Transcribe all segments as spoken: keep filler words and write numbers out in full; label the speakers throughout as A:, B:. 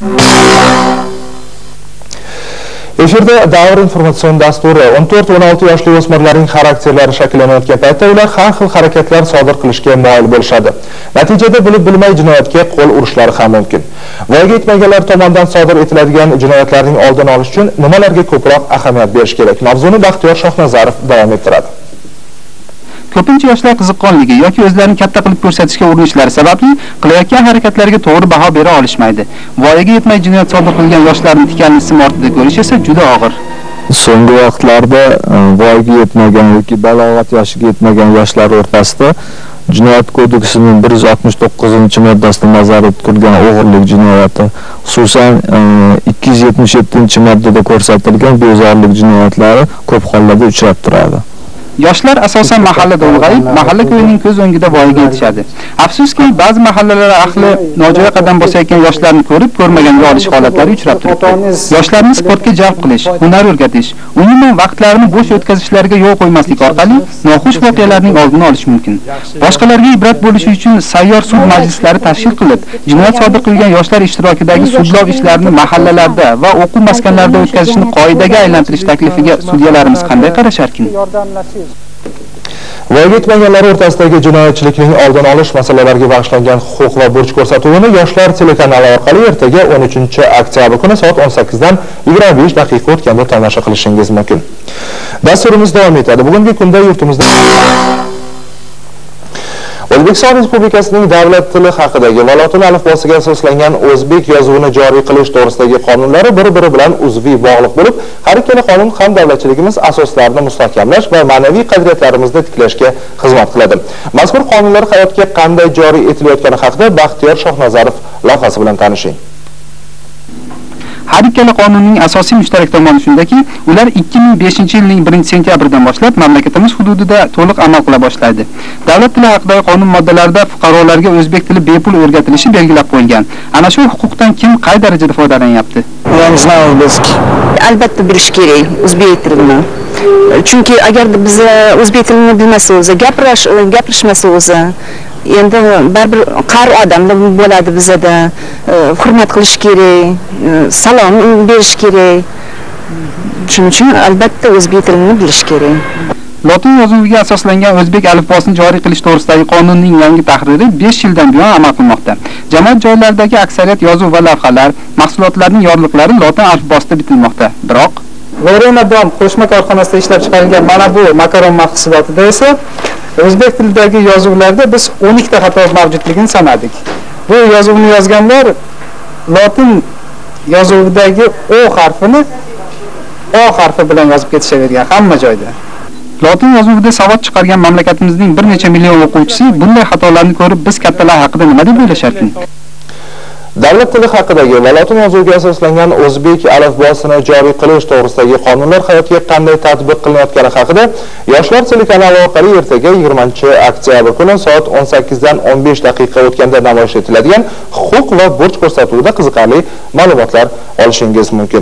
A: Efirda davr informatsion dasturi o'n to'rt o'n olti yoshli o'smirlarning xarakterlari shakllanayotgan paytda ular har xil harakatlar sodir qilishga moyil bo'lishadi. Natijada bilib bilmay jinoyatga qo'l urishlari ham mumkin. Voyaga yetmaganlar tomonidan sodir etiladigan jinoyatlarning oldini olish uchun nimalarga ko'proq ahamiyat berish kerak? Mavzuni Baxtiyor Shohnazarov davom ettiradi.
B: Ko'pincha yoshlar qiziqqonligi yoki o'zlarini katta qilib ko'rsatishga urinishlari sababli qilayotgan harakatlarga to'g'ri baho bera olishmaydi. Voyaga yetmay jinoyat sodir qilgan yoshlarni tikanli sim ortida ko'rish esa juda og'ir.
C: So'nggi vaqtlarda voyaga yetmagan yoki balog'at yoshiga yetmagan yoshlar o'rtasida Jinoyat kodeksining bir yuz oltmish to'qqizinchi moddasida nazarda tutilgan o'g'irlik jinoyati, xususan ikki yuz yetmish yettinchi moddada ko'rsatilgan bezorilik jinoyatlari ko'p hollarda uchrab turadi.
B: Yoshlar asosan mahallada ulg'ayib, mahalla ko'yining ko'z o'ngida voyaga yetishadi. Afsuski, ba'zi mahallalar ahli nojo'ya qadam bosayotgan yoshlarni ko'rib, ko'rmaganga olish holatlari uchrab turibdi. Yoshlarni sportga jalb qilish, hunar o'rgatish, umuman vaqtlarini bo'sh o'tkazishlariga yo'l qo'ymaslik orqali noxush voqealarning oldini olish mumkin. Boshqalarga ibrat bo'lishi uchun sayyor sud majlislari tashkil qilib, jinoyat sodir qilgan yoshlar ishtirokidagi sudlov ishlarini mahallalarda va o'quv maskanlarida o'tkazishni qoidaga aylantirish taklifiga sudyalarimiz qanday qarasharkin?
A: Voyaga yetmaganlar o'rtasidagi jinoyatchilikning oldini olish masalalariga bag'ishlangan huquq va burch ko'rsatuvini Yoshlar telekanali orqali ertaga o'n uchinchi oktyabr kuni soat o'n sakkizdan yigirma besh daqiqa o'tganda tomosha qilishingiz mumkin. Dasturimiz davom etadi. Bugungi kunda yurtimizda O'zbekiston Respublikasining davlat tili haqidagi va lotin alifbosiga asoslangan o'zbek yozuvini joriy qilish to'g'risidagi qonunlari bir-biri bilan uzviy bog'liq bo'lib, har ikkala qonun ham davlatchiligimiz asoslarini mustahkamlash va ma'naviy qadriyatlarimizni tiklashga xizmat qiladi. Mazkur qonunlar hayotga qanday joriy etilayotgani haqida Baxtiyor Shohnazarov lavhasi bilan tanishing.
B: Har ikkala qonunning asosiy mushtarak tomoni shundaki, ular ikki ming beshinchi yilning birinchi sentyabridan boshlab mamlakatimiz hududida to'liq amal qila boshlaydi. Davlat tili haqidagi qonun moddalarida fuqarolarga o'zbek tili bepul o'rgatilishi belgilab qo'yilgan. Ana shu huquqdan kim qay darajada foydalanyapti?
D: Albatta bilish kerak o'zbek tilini. Chunki agar biz o'zbek tilini bilmasa o'zi, gapirish, gapirishmasa o'zi endi baribir qari odamlar bo'ladi bizada, hurmat qilish kerak, salom berish kerak. Shuning uchun albatta o'zbek tilini bilish kerak.
B: Lotin yozuviga asoslangan o'zbek alifbosini joriy qilish to'g'risidagi qonunning yangi tahriri besh yildan buyon amal qilmoqda. Jamoat joylaridagi aksariyat yozuv va lavhalar, mahsulotlarning yorliqlari lotin alifbosida bitilmoqda. Biroq
E: Lorena Dom qo'shma korxonasida ishlab chiqarilgan mana bu makaron mahsulotida esa o'zbek tilidagi yozuvlarda biz o'n ikkita xato mavjudligini sanadik. Bu yozuvni yozganlar lotin yozuvidagi O harfini O harfi bilan yozib ketishavergan hamma joyda.
B: Lotin yozuvida savod chiqargan mamlakatimizning bir necha million o'quvchisi bunday xatolarni ko'rib biz kattalar haqida nima deb o'ylasharkin?
A: Davlat tili haqidagi va lotin yozuviga asoslangan o'zbek alifbosini joriy qilish to'g'risidagi qonunlar hayotga qanday tatbiq qilinayotgani haqida Yoshlar telekanali orqali ertaga yigirmanchi oktyabr kuni soat o'n sakkizdan o'n besh daqiqa o'tganda namoyish etiladigan huquq va burch ko'rsatuvida qiziqarli ma'lumotlar olishingiz mumkin.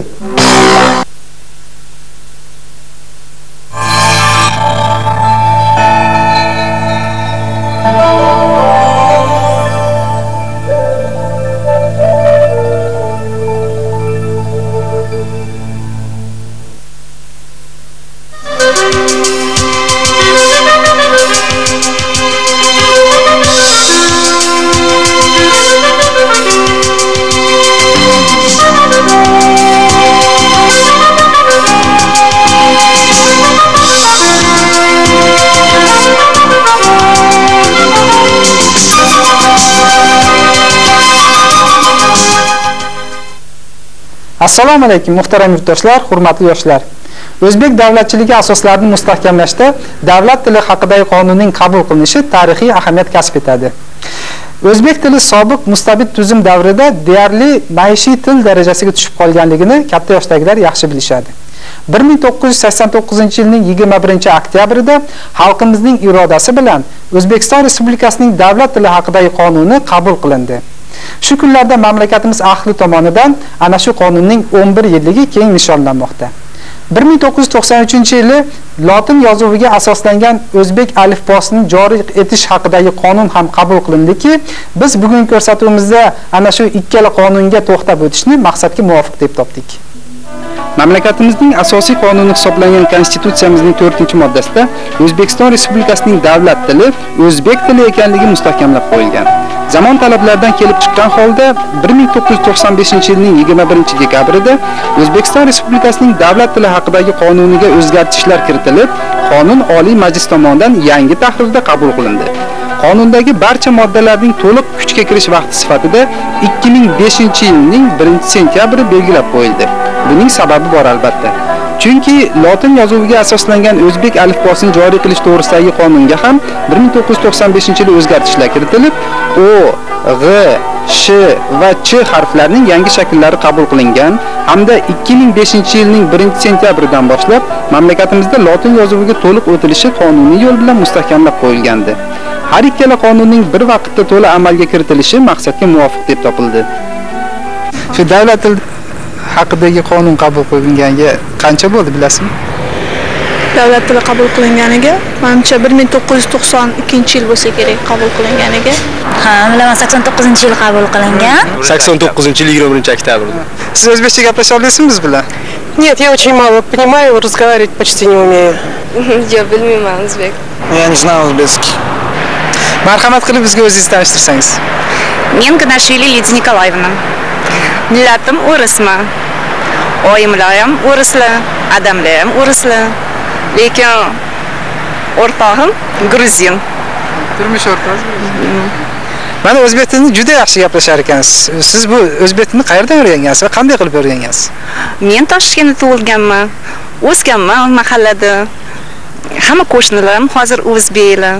E: Assalomu alaykum muhtaram yurtdoshlar, hurmatli yoshlar. O'zbek davlatchiligi asoslarini mustahkamlashda davlat tili haqidagi qonunning qabul qilinishi tarixiy ahamiyat kasb etadi. O'zbek tili sobiq mustabid tuzum davrida deyarli maishiy til darajasiga tushib qolganligini katta yoshdagilar yaxshi bilishadi. bir ming to'qqiz yuz sakson to'qqizinchi yilning yigirma birinchi oktyabrida xalqimizning irodasi bilan O'zbekiston Respublikasining davlat tili haqidagi qonuni qabul qilindi. Shu kunlarda mamlakatimiz ahli tomonidan ana shu qonunning o'n bir yilligi keng nishonlanmoqda. bir ming to'qqiz yuz to'qson uchinchi yili lotin yozuviga asoslangan o'zbek alifbosini joriy etish haqidagi qonun ham qabul qilindiki, biz bugungi ko'rsatuvimizda ana shu ikkala qonunga to'xtab o'tishni maqsadga muvofiq deb topdik.
B: Mamlakatimizning asosiy qonuni hisoblangan Konstitutsiyamizning to'rtinchi moddasida O'zbekiston Respublikasining davlat tili o'zbek tili ekanligi mustahkamlab qo'yilgan. Zamon talablaridan kelib chiqqan holda bir ming to'qqiz yuz to'qson beshinchi yilning yigirma birinchi dekabrida O'zbekiston Respublikasining davlat tili haqidagi qonuniga o'zgartishlar kiritilib, qonun Oliy Majlis tomonidan yangi tahrirda qabul qilindi. Qonundagi barcha moddalarning to'liq kuchga kirish vaqti sifatida ikki ming beshinchi yilning birinchi sentyabri belgilab qo'yildi. Buning sababi bor albatta. Chunki lotin yozuviga asoslangan o'zbek alifbosini joriy qilish to'g'risidagi qonunga ham bir ming to'qqiz yuz to'qson beshinchi yilda o'zgartishlar kiritilib, O, G, Sh va Ch harflarining yangi shakllari qabul qilingan hamda ikki ming beshinchi yilning birinchi sentyabridan boshlab mamlakatimizda lotin yozuviga to'liq o'tilishi qonuniy yo'l bilan mustahkamlab qo'yilgandi. Har ikkala qonunning bir vaqtda to'la amalga kiritilishi maqsadga muvofiq deb topildi.
E: Shu davlat tili haqidagi qonun qabul qilinganiga qancha bo'ldi bilasizmi?
F: Davlat tili qabul qilinganiga, menimcha bir ming to'qqiz yuz to'qson ikkinchi yil bo'lsa kerak qabul qilinganiga.
G: Ha, bilaman sakson to'qqizinchi yil qabul qilingan.
H: sakson to'qqizinchi yil yigirma birinchi oktyabrda.
E: Siz o'zbekcha gaplasha olasizmi biz bilan?
I: Нет, я очень мало понимаю, разговаривать почти не умею.
F: Я bilmayman o'zbek.
I: Я не знаю узбекский.
E: Marhamat qilib bizga o'zingizni tanishtirsangiz.
D: Men Gnashvili Lidiya Nikolaevna. Millatim o'risman. Oyimlar ham o'rislar, adamlar ham o'rislar. Lekin o'rtog'im gruzin.
E: Turmush o'rtog'ingiz? Mana o'zbek tilini juda yaxshi gaplashar ekansiz. Siz bu o'zbek tilini qayerdan o'rgangansiz va qanday qilib o'rgangansiz?
D: Men Toshkentda tug'ilganman. O'sganman mahallada. Hamma qo'shnilarim hozir o'zbeklar.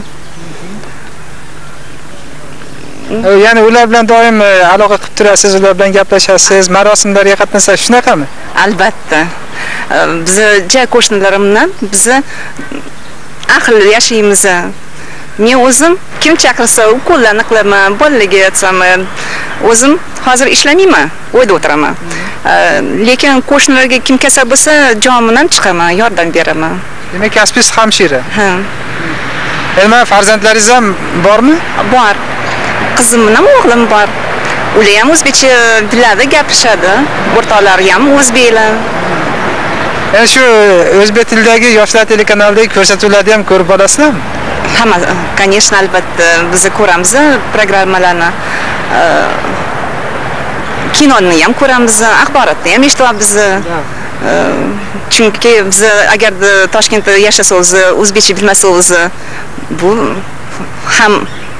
E: Ya'ni ular bilan doim aloqa qilib turasiz, ular bilan gaplashasiz, marosimlarga qatnashasiz, shunaqami?
D: Albatta. Biz ja qo'shnilarim bilan biz ahil yashaymiz. Men o'zim kim chaqirsa u qo'llarni qilaman, bolalarga aytaman. O'zim hozir ishlamayman, uyda o'tiraman. Lekin qo'shnilarga kim kasal bo'lsa, jonim bilan chiqaman, yordam beraman.
E: Demak, kasbingiz hamshira.
D: Ha.
E: Endi farzandlaringiz ham bormi?
D: Bor. Qizim bilan o'g'lim bor. Ular ham o'zbekcha tillarda gapirishadi. O'rtoqlari ham o'zbeklar.
E: Endi shu o'zbek tilidagi yoshlar telekanalidagi ko'rsatuvlarni ham ko'rib bolasizlarmi?
D: Hamma, конечно, albatta biz ko'ramiz programmalarni. Kinoni ham ko'ramiz, axborotni ham eshityapmiz. Chunki biz agar Toshkentda yashasangiz, o'zbekcha bilmasangiz, bu ham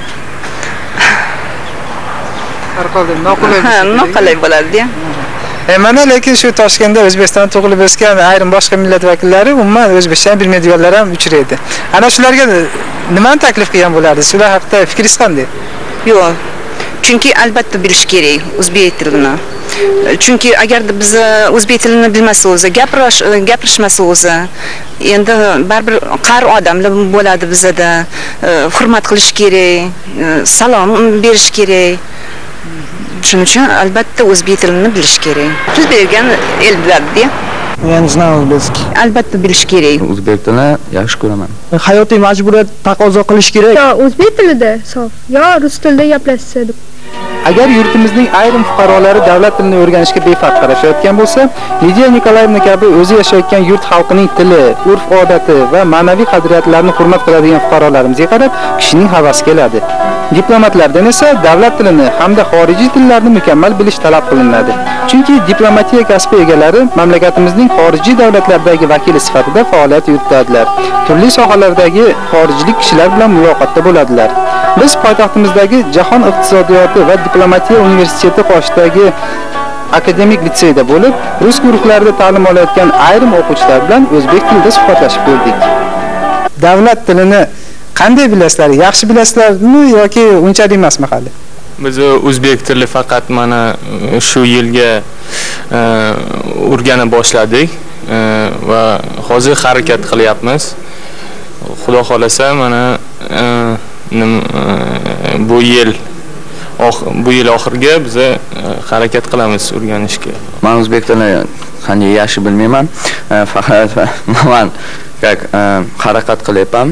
E: noqulay
D: noqulay bo'ladi-ya.
E: E mana lekin shu Toshkentda O'zbekiston tug'ilib o'sgan ayrim boshqa millat vakillari umuman o'zbekcha bilmaydiganlar ham uchraydi. Ana shularga nimani taklif qilgan bo'lardingiz? Shular haqida fikringiz qanday?
D: Yo'q. Chunki albatta bilish kerak o'zbek tilini. Chunki agar biz o'zbek tilini bilmasangiz, gapirish gapirishmasangiz, endi baribir qari odamlar bo'ladi bizda. Hurmat qilish kerak, salom berish kerak. Shuning uchun albatta o'zbek tilini bilish kerak. Biz bergan el biladi-ya.
I: Я не знаю узбекский.
D: Albatta bilish kerak.
H: O'zbek tilini yaxshi ko'raman.
I: Hayotiy majburiyat taqozo qilish kerak.
F: Yo o'zbek tilida sof, yo rus tilida gaplashsa.
B: Agar yurtimizning ayrim fuqarolari davlat tilini o'rganishga befarq qarashayotgan bo'lsa, Lidiya Nikolaevna kabi o'zi yashayotgan yurt xalqining tili, urf-odati va ma'naviy qadriyatlarini hurmat qiladigan fuqarolarimizga qarab kishining havasi keladi. Diplomatlardan esa davlat tilini hamda xorijiy tillarni mukammal bilish talab qilinadi. Chunki diplomatiya kasbi egalari mamlakatimizning xorijiy davlatlardagi vakili sifatida faoliyat yuritadilar. Turli sohalardagi xorijlik kishilar bilan muloqotda bo'ladilar. Biz poytaxtimizdagi Jahon iqtisodiyoti va diplomatiya universiteti qoshidagi akademik litseyda bo'lib, rus guruhlarida ta'lim olayotgan ayrim o'quvchilar bilan o'zbek tilida suhbatlashib ko'rdik.
E: Davlat tilini qanday bilasizlar? Yaxshi bilasizlarmi yoki unchalik emasmi hali?
J: Biz o'zbek tili faqat mana shu yilga o'rgana boshladik va hozir harakat qilyapmiz. Xudo xolasa mana bu yil bu yil oxiriga biz harakat qilamiz o'rganishga.
H: Men o'zbek tilini qanday yaxshi bilmayman. Faqat men как harakat qilyapman.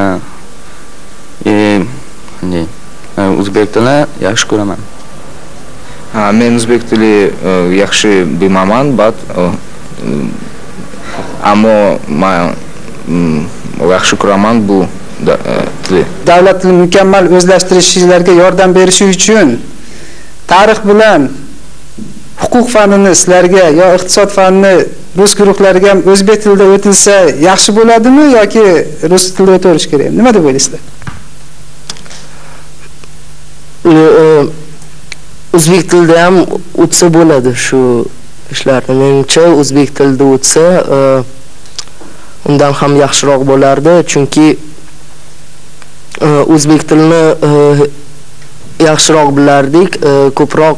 H: E, o'zbek tilini yaxshi ko'raman.
K: Ha, men o'zbek tili yaxshi bilmayman, but ammo men yaxshi ko'raman bu tilni.
E: Davlat tilini mukammal o'zlashtirishingizlarga yordam berishi uchun tarix bilan huquq fanini sizlarga yo iqtisod fanini rus guruhlariga ham o'zbek tilida o'tilsa yaxshi bo'ladimi yoki rus tilida o'tirish kerak? Nima deb o'ylaysizlar?
L: O'zbek tilida ham o'tsa bo'ladi shu ishlarni. Menimcha o'zbek tilida o'tsa undan ham yaxshiroq bo'lardi, chunki o'zbek tilini yaxshiroq bilardik, ko'proq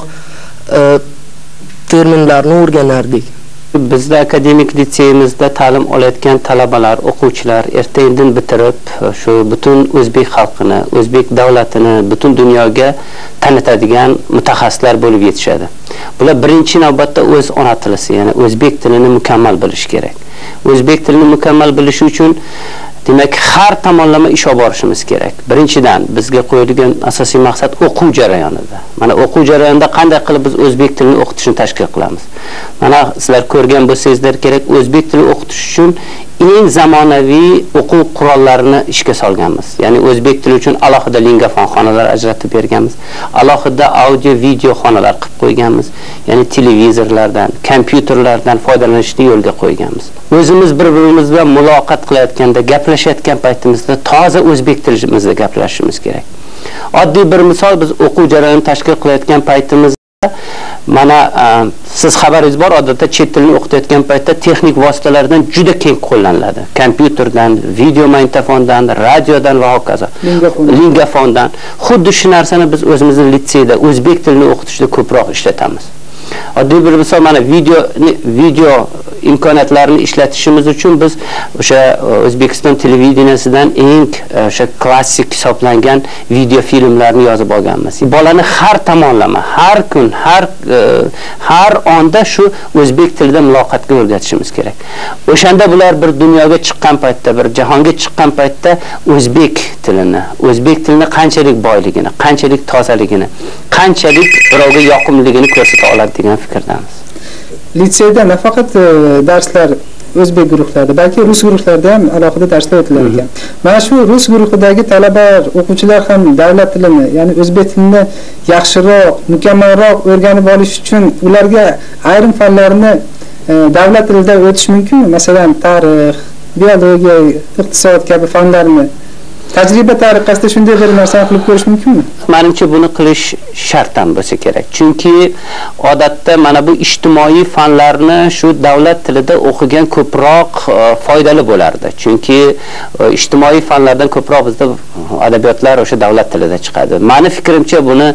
L: terminlarni o'rganardik.
M: Bizda akademik litseyimizda ta'lim olayotgan talabalar, o'quvchilar erta indin bitirib, shu butun o'zbek xalqini, o'zbek davlatini butun dunyoga tanitadigan mutaxassislar bo'lib yetishadi. Bular birinchi navbatda o'z ona tilisi, ya'ni o'zbek tilini mukammal bilish kerak. O'zbek tilini mukammal bilish uchun demak har tomonlama ish olib borishimiz kerak. Birinchidan bizga qo'yilgan asosiy maqsad o'quv jarayonida. Mana o'quv jarayonida qanday qilib biz o'zbek tilini o'qitishni tashkil qilamiz. Mana sizlar ko'rgan bo'lsangizlar kerak, o'zbek tilini o'qitish uchun eng zamonaviy o'quv qurollarini ishga solganmiz. Ya'ni o'zbek tili uchun alohida lingafon xonalar ajratib berganmiz. Alohida audio video xonalar qilib qo'yganmiz. Ya'ni televizorlardan, kompyuterlardan foydalanishni yo'lga qo'yganmiz. O'zimiz bir-birimiz bilan muloqot qilayotganda, gaplashayotgan paytimizda toza o'zbek tilimizda gaplashishimiz kerak. Oddiy bir misol, biz o'quv jarayonini tashkil qilayotgan paytimizda mana siz xabaringiz bor, odatda chet tilini o'qitayotgan paytda texnik vositalardan juda keng qo'llaniladi. Kompyuterdan, video magnitofondan, radiodan va hokazo. Lingafondan. Xuddi shu narsani biz o'zimizning litseyda o'zbek tilini o'qitishda ko'proq ishlatamiz. Oddiy bir misol, mana video video imkoniyatlarini ishlatishimiz uchun biz o'sha O'zbekiston televideniyasidan eng o'sha klassik hisoblangan video filmlarni yozib olganmiz. Bolani har tomonlama, har kun, har har onda shu o'zbek tilida muloqotga o'rgatishimiz kerak. O'shanda bular bir dunyoga chiqqan paytda, bir jahonga chiqqan paytda o'zbek tilini, o'zbek tilini qanchalik boyligini, qanchalik tozaligini, qanchalik birovga yoqimligini ko'rsata oladi degan fikrdamiz.
E: Litseyda nafaqat darslar o'zbek guruhlarida, balki rus guruhlarida ham alohida darslar o'tilar ekan. Mana shu rus guruhidagi talabalar, o'quvchilar ham davlat tilini, ya'ni o'zbek tilini yaxshiroq, mukammalroq o'rganib olish uchun ularga ayrim fanlarni davlat tilida o'tish mumkinmi? Masalan, tarix, biologiya, iqtisod kabi fanlarni tajriba tariqasida shunday bir narsani qilib ko'rish mumkinmi?
M: Menimcha buni qilish shart ham bo'lsa kerak. Chunki odatda mana bu ijtimoiy fanlarni shu davlat tilida o'qigan ko'proq foydali bo'lardi. Chunki ijtimoiy fanlardan ko'proq bizda adabiyotlar o'sha davlat tilida chiqadi. Meni fikrimcha buni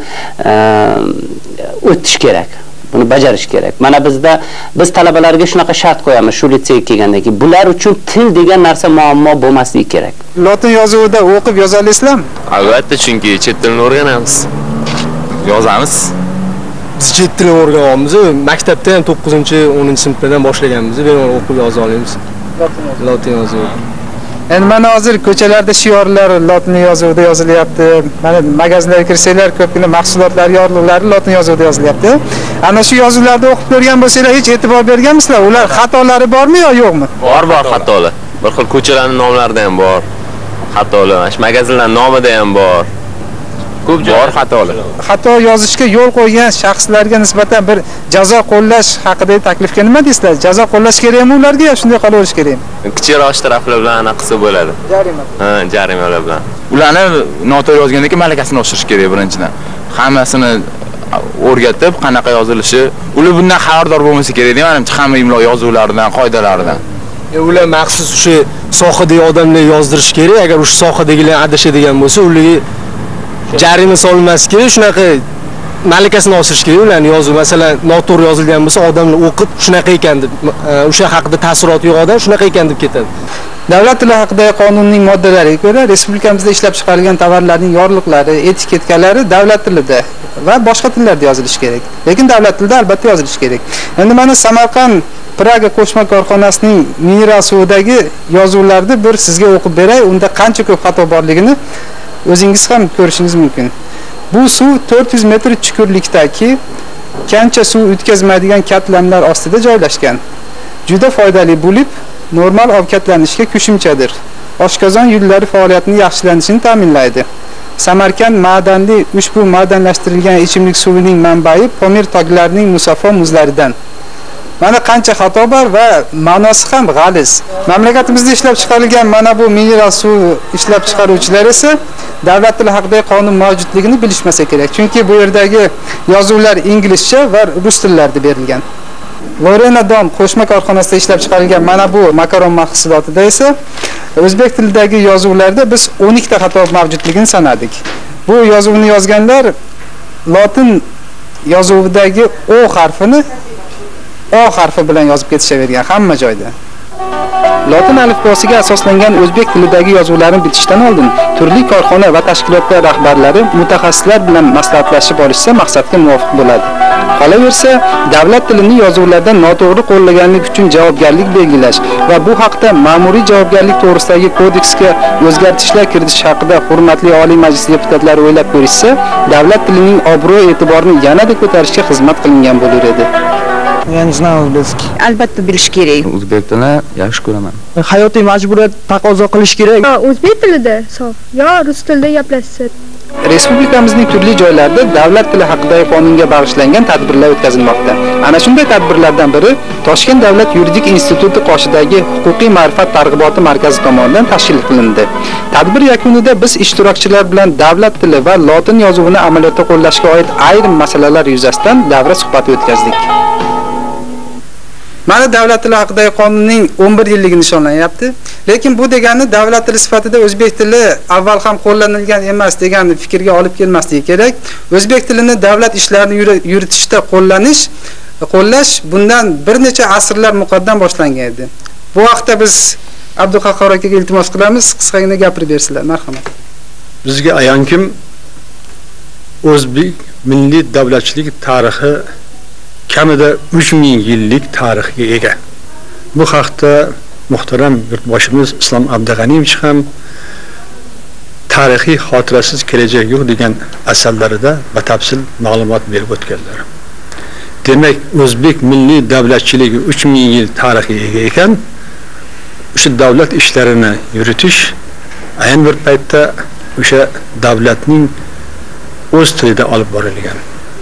M: o'tish kerak. Buni bajarish kerak. Mana bizda biz talabalarga shunaqa shart qo'yamiz shu litseyga kelgandagi. Bular uchun til degan narsa muammo bo'lmasligi kerak.
E: Lotin yozuvida o'qib yoza olasizlarmi?
J: Albatta, chunki chet tilini o'rganamiz.
H: Yozamiz.
J: Biz chet tilini o'rganamiz. Maktabda ham to'qqizinchi o'ninchi sinfdan boshlaganmiz. Bemalol o'qib yoza olamiz. Lotin yozuvi.
E: Endi mana hozir ko'chalarda shiorlar lotin yozuvida yozilyapti. Mana magazinlarga kirsanglar ko'pgina mahsulotlar yorliqlari lotin yozuvida yozilyapti. Ana shu yozuvlarda o'qib ko'rgan bo'lsanglar, hech e'tibor berganmisizlar? Ular xatolari bormi yo yo'qmi?
J: Bor, bor xatolar. Bir xil ko'chalarning nomlarida ham bor. Xatolar, mana shu magazinlarning nomida ham bor. Ko'p bor xatolar.
E: Xato yozishga yo'l qo'ygan shaxslarga nisbatan bir jazo qo'llash haqidagi taklifga nima deysizlar? Jazo qo'llash kerakmi ularga yo shunday qolaverish kerakmi?
J: Kichikroq taraflar bilan anaqa qilsa bo'ladi.
E: Jarima.
J: Ha, jarimalar bilan.
H: Ularni noto'g'ri yozgandan keyin malakasini oshirish kerak birinchidan. Hammasini o'rgatib, qanaqa yozilishi, ular bundan xabardor bo'lmasa kerak deb menimcha, hamma imlo yozuvlaridan, qoidalaridan.
J: Ular maxsus o'sha sohadagi odamlar yozdirish kerak. Agar o'sha sohadagilar adashadigan bo'lsa, ularga jarima solinmas kerak, shunaqa malakasini oshirish kerak. Ularni yozuv, masalan, noto'g'ri yozilgan bo'lsa, odamlar o'qib shunaqa ekan deb, o'sha haqida taassuroti yo'q odam shunaqa ekan deb ketadi.
E: Davlat tili haqidagi qonunning moddalariga ko'ra respublikamizda ishlab chiqarilgan tovarlarning yorliqlari, etiketkalari davlat tilida va boshqa tillarda yozilishi kerak. Lekin davlat tilida albatta yozilishi kerak. Endi mana Samarqand Praga qo'shma korxonasining mineral suvidagi yozuvlarni bir sizga o'qib beray. Unda qancha ko'p xato borligini o'zingiz ham ko'rishingiz mumkin. Bu suv to'rt yuz metr chuqurlikdagi kancha suv o'tkazmaydigan katlamlar ostida joylashgan. Juda foydali bo'lib, normal ovqatlanishga qo'shimchadir. Oshqozon yo'llari faoliyatining yaxshilanishini ta'minlaydi. Samarqand ma'danli ushbu ma'danlashtirilgan ichimlik suvining manbai Pomir toglarining musaffo muzlaridan. Mana qancha xato bor va ma'nosi ham g'aliz. Mamlakatimizda ishlab chiqarilgan mana bu mineral suv ishlab chiqaruvchilar esa davlat tili haqidagi qonun mavjudligini bilishmasa kerak. Chunki bu yerdagi yozuvlar inglizcha va rus tillarida berilgan. Lorena Dom qo'shma korxonasida ishlab chiqarilgan mana bu makaron mahsulotida esa o'zbek tilidagi yozuvlarda biz o'n ikkita xato mavjudligini sanadik. Bu yozuvni yozganlar lotin yozuvidagi O harfini O harfi bilan yozib ketishavergan hamma joyda. Lotin alifbosiga asoslangan o'zbek tilidagi yozuvlarni bitishdan oldin turli korxona va tashkilotlar rahbarlari mutaxassislar bilan maslahatlashib olishsa maqsadga muvofiq bo'ladi. Qolaversa, davlat tilini yozuvlardan noto'g'ri qo'llaganlik uchun javobgarlik belgilash va bu haqda ma'muriy javobgarlik to'g'risidagi kodeksga o'zgartishlar kiritish haqida hurmatli Oliy Majlis deputatlari o'ylab ko'rishsa, davlat tilining obro' e'tiborini yanada ko'tarishga xizmat qilingan bo'lar edi.
N: Я не знаю узбекский.
D: Albatta bilish kerak.
K: O'zbek tilini yaxshi ko'raman.
N: Hayotiy majburiyat taqozo qilish kerak.
F: O'zbek tilida sof, yo rus tilida gaplashsa.
E: Respublikamizning turli joylarida davlat tili haqidagi qonunga bag'ishlangan tadbirlar o'tkazilmoqda. Ana shunday tadbirlardan biri Toshkent davlat yuridik instituti qoshidagi huquqiy ma'rifat targ'iboti markazi tomonidan tashkil qilindi. Tadbir yakunida biz ishtirokchilar bilan davlat tili va lotin yozuvini amaliyotda qo'llashga oid ayrim masalalar yuzasidan davra suhbati o'tkazdik. Mana davlat tili haqidagi qonunning o'n bir yilligi nishonlanyapti. Lekin bu degani davlat tili sifatida o'zbek tili avval ham qo'llanilgan emas degan fikrga olib kelmasligi kerak. O'zbek tilini davlat ishlarini yuritishda qo'llanish, qo'llash bundan bir necha asrlar muqaddam boshlangan edi. Bu vaqtda biz Abduqahhor akaga iltimos qilamiz, qisqagina gapirib bersinlar, marhamat.
O: Bizga ayonkim o'zbek milliy davlatchilik tarixi kamida uch ming yillik tarixga ega. Bu haqda muhtaram yurtboshimiz Islom Abdug'aniyevich ham tarixiy xotirasiz kelajak yo'q degan asarlarida batafsil ma'lumot berib o'tganlar. Demak, o'zbek milliy davlatchiligi uch ming yil tarixga ega ekan, o'sha davlat ishlarini yuritish aynan bir paytda o'sha davlatning o'z tilida olib borilgan.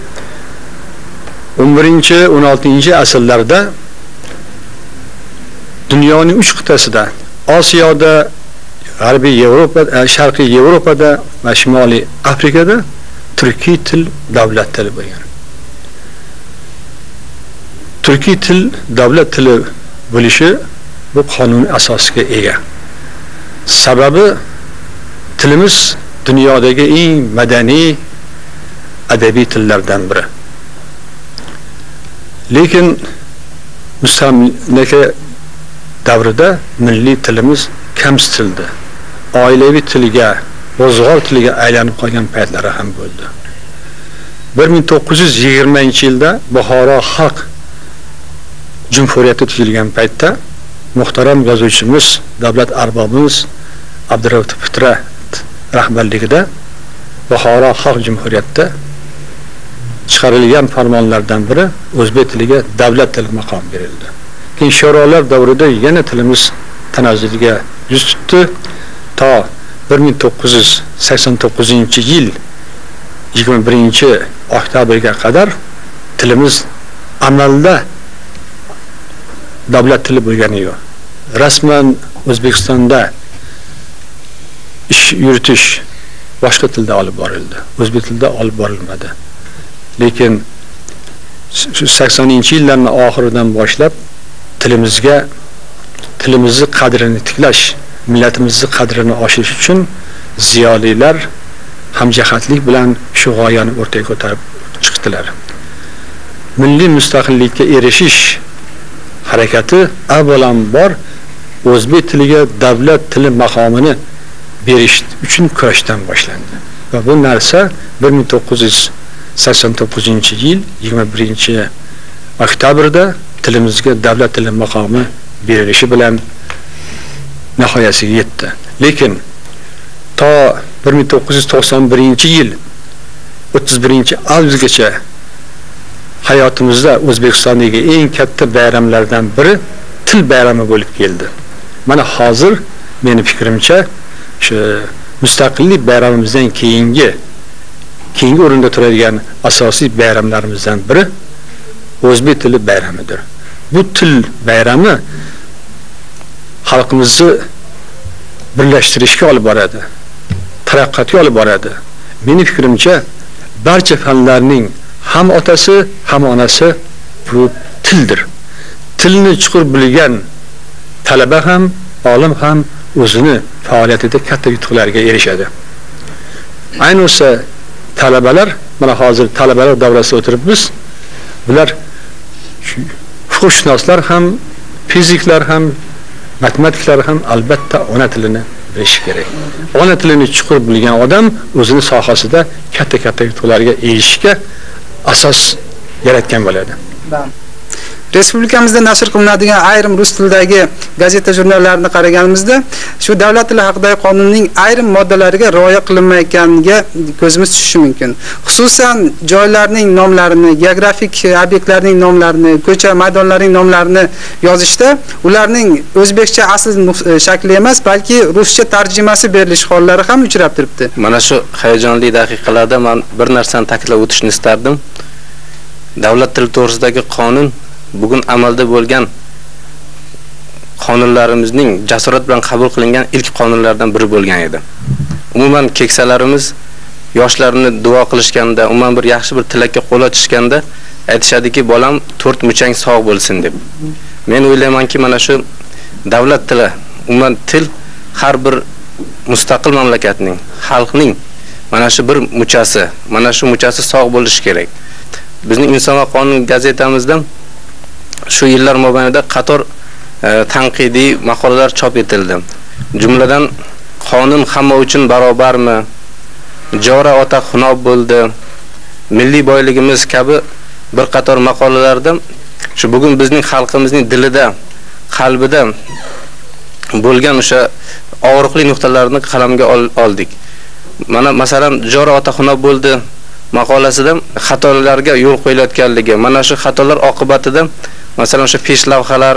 O: o'n birinchi o'n oltinchi asrlarda dunyoning uch qit'asida, Osiyoda, G'arbiy Yevropada, Sharqiy Yevropada va Shimoliy Afrikada turkiy til davlat tili bo'lgan. Turkiy til davlat tili bo'lishi bu qonun asosiga ega. Sababi tilimiz dunyodagi eng madaniy adabiy tillardan biri. Lekin mustamlaka davrida milliy tilimiz kamsitildi. Oilaviy tilga, ro'zg'or tiliga aylanib qolgan paytlari ham bo'ldi. bir ming to'qqiz yuz yigirmanchi yilda Buxoro xalq jumhuriyati tuzilgan paytda muhtaram yozuvchimiz, davlat arbobimiz Abdurauf Fitra rahbarligida Buxoro xalq jumhuriyatida chiqarilgan farmonlardan biri o'zbek tiliga davlat tili maqom berildi. Keyin sho'rolar davrida yana tilimiz tanazzuliga yuz tutdi. To bir ming to'qqiz yuz sakson to'qqizinchi yil yigirma birinchi oktyabrga qadar tilimiz amalda davlat tili bo'lgani yo'q. Rasman O'zbekistonda ish yuritish boshqa tilda olib borildi. O'zbek tilida olib borilmadi. Lekin saksoninchi yillarning oxiridan boshlab tilimizga tilimizni qadrini tiklash, millatimizning qadrini oshirish uchun ziyolilar hamjihatlik bilan shu g'oyani o'rtaga ko'tarib chiqdilar. Milliy mustaqillikka erishish harakati avvalambor o'zbek tiliga davlat tili maqomini berish uchun kurashdan boshlandi. Va bu narsa bir ming to'qqiz yuz sakson to'qqizinchi yil yigirma birinchi oktyabrda tilimizga davlat tili maqomi berilishi bilan nihoyasiga yetdi. Lekin to bir ming to'qqiz yuz to'qson birinchi yil o'ttiz birinchi avgustgacha hayotimizda O'zbekistondagi eng katta bayramlardan biri til bayrami bo'lib keldi. Mana hozir meni fikrimcha shu mustaqillik bayramimizdan keyingi keyingi o'rinda turadigan asosiy bayramlarimizdan biri o'zbek tili bayramidir. Bu til bayrami xalqimizni birlashtirishga olib boradi, taraqqiyotga olib boradi. Meni fikrimcha barcha fanlarning ham otasi, ham onasi bu tildir. Tilni chuqur bilgan talaba ham, olim ham o'zini faoliyatida katta yutuqlarga erishadi. Ayniqsa talabalar, mana hozir talabalar davrasida o'tiribmiz. Bular huquqshunoslar ham, fiziklar ham, matematiklar ham albatta ona tilini bilish kerak. Ona tilini chuqur bilgan odam o'zini sohasida katta-katta yutuqlarga erishishga asos yaratgan bo'ladi.
E: Respublikamizda nashr qilinadigan ayrim rus tilidagi gazeta jurnallarni qaraganimizda shu davlat tili haqidagi qonunning ayrim moddalariga rioya qilinmayotganiga ko'zimiz tushishi mumkin. Xususan joylarning nomlarini, geografik obyektlarning nomlarini, ko'cha, maydonlarning nomlarini yozishda ularning o'zbekcha asl shakli emas, balki ruscha tarjimasi berilish hollari ham uchrab turibdi.
M: Mana shu hayajonli daqiqalarda men bir narsani ta'kidlab o'tishni istardim. Davlat tili to'g'risidagi qonun bugun amalda bo'lgan qonunlarimizning jasorat bilan qabul qilingan ilk qonunlardan biri bo'lgan edi. Umuman keksalarimiz yoshlarni duo qilishganda, umuman bir yaxshi bir tilakka qo'l ochishganda aytishadiki, bolam to'rt muchang sog' bo'lsin deb. Men o'ylaymanki, mana shu davlat tili, umuman til har bir mustaqil mamlakatning, xalqning mana shu bir muchasi, mana shu muchasi sog' bo'lishi kerak. Bizning Inson va qonun gazetamizda shu yillar mobaynida qator e, tanqidiy maqolalar chop etildi. Jumladan qonun hamma uchun barobarmi? Jora ota xunob bo'ldi. Milliy boyligimiz kabi bir qator maqolalarda shu bugun bizning xalqimizning dilida, qalbida bo'lgan o'sha og'riqli nuqtalarni qalamga ol, oldik. Mana masalan Jora ota xunob bo'ldi maqolasida xatolarga yo'l qo'yilayotganligi, mana shu xatolar oqibatida masalan o'sha pesh lavhalar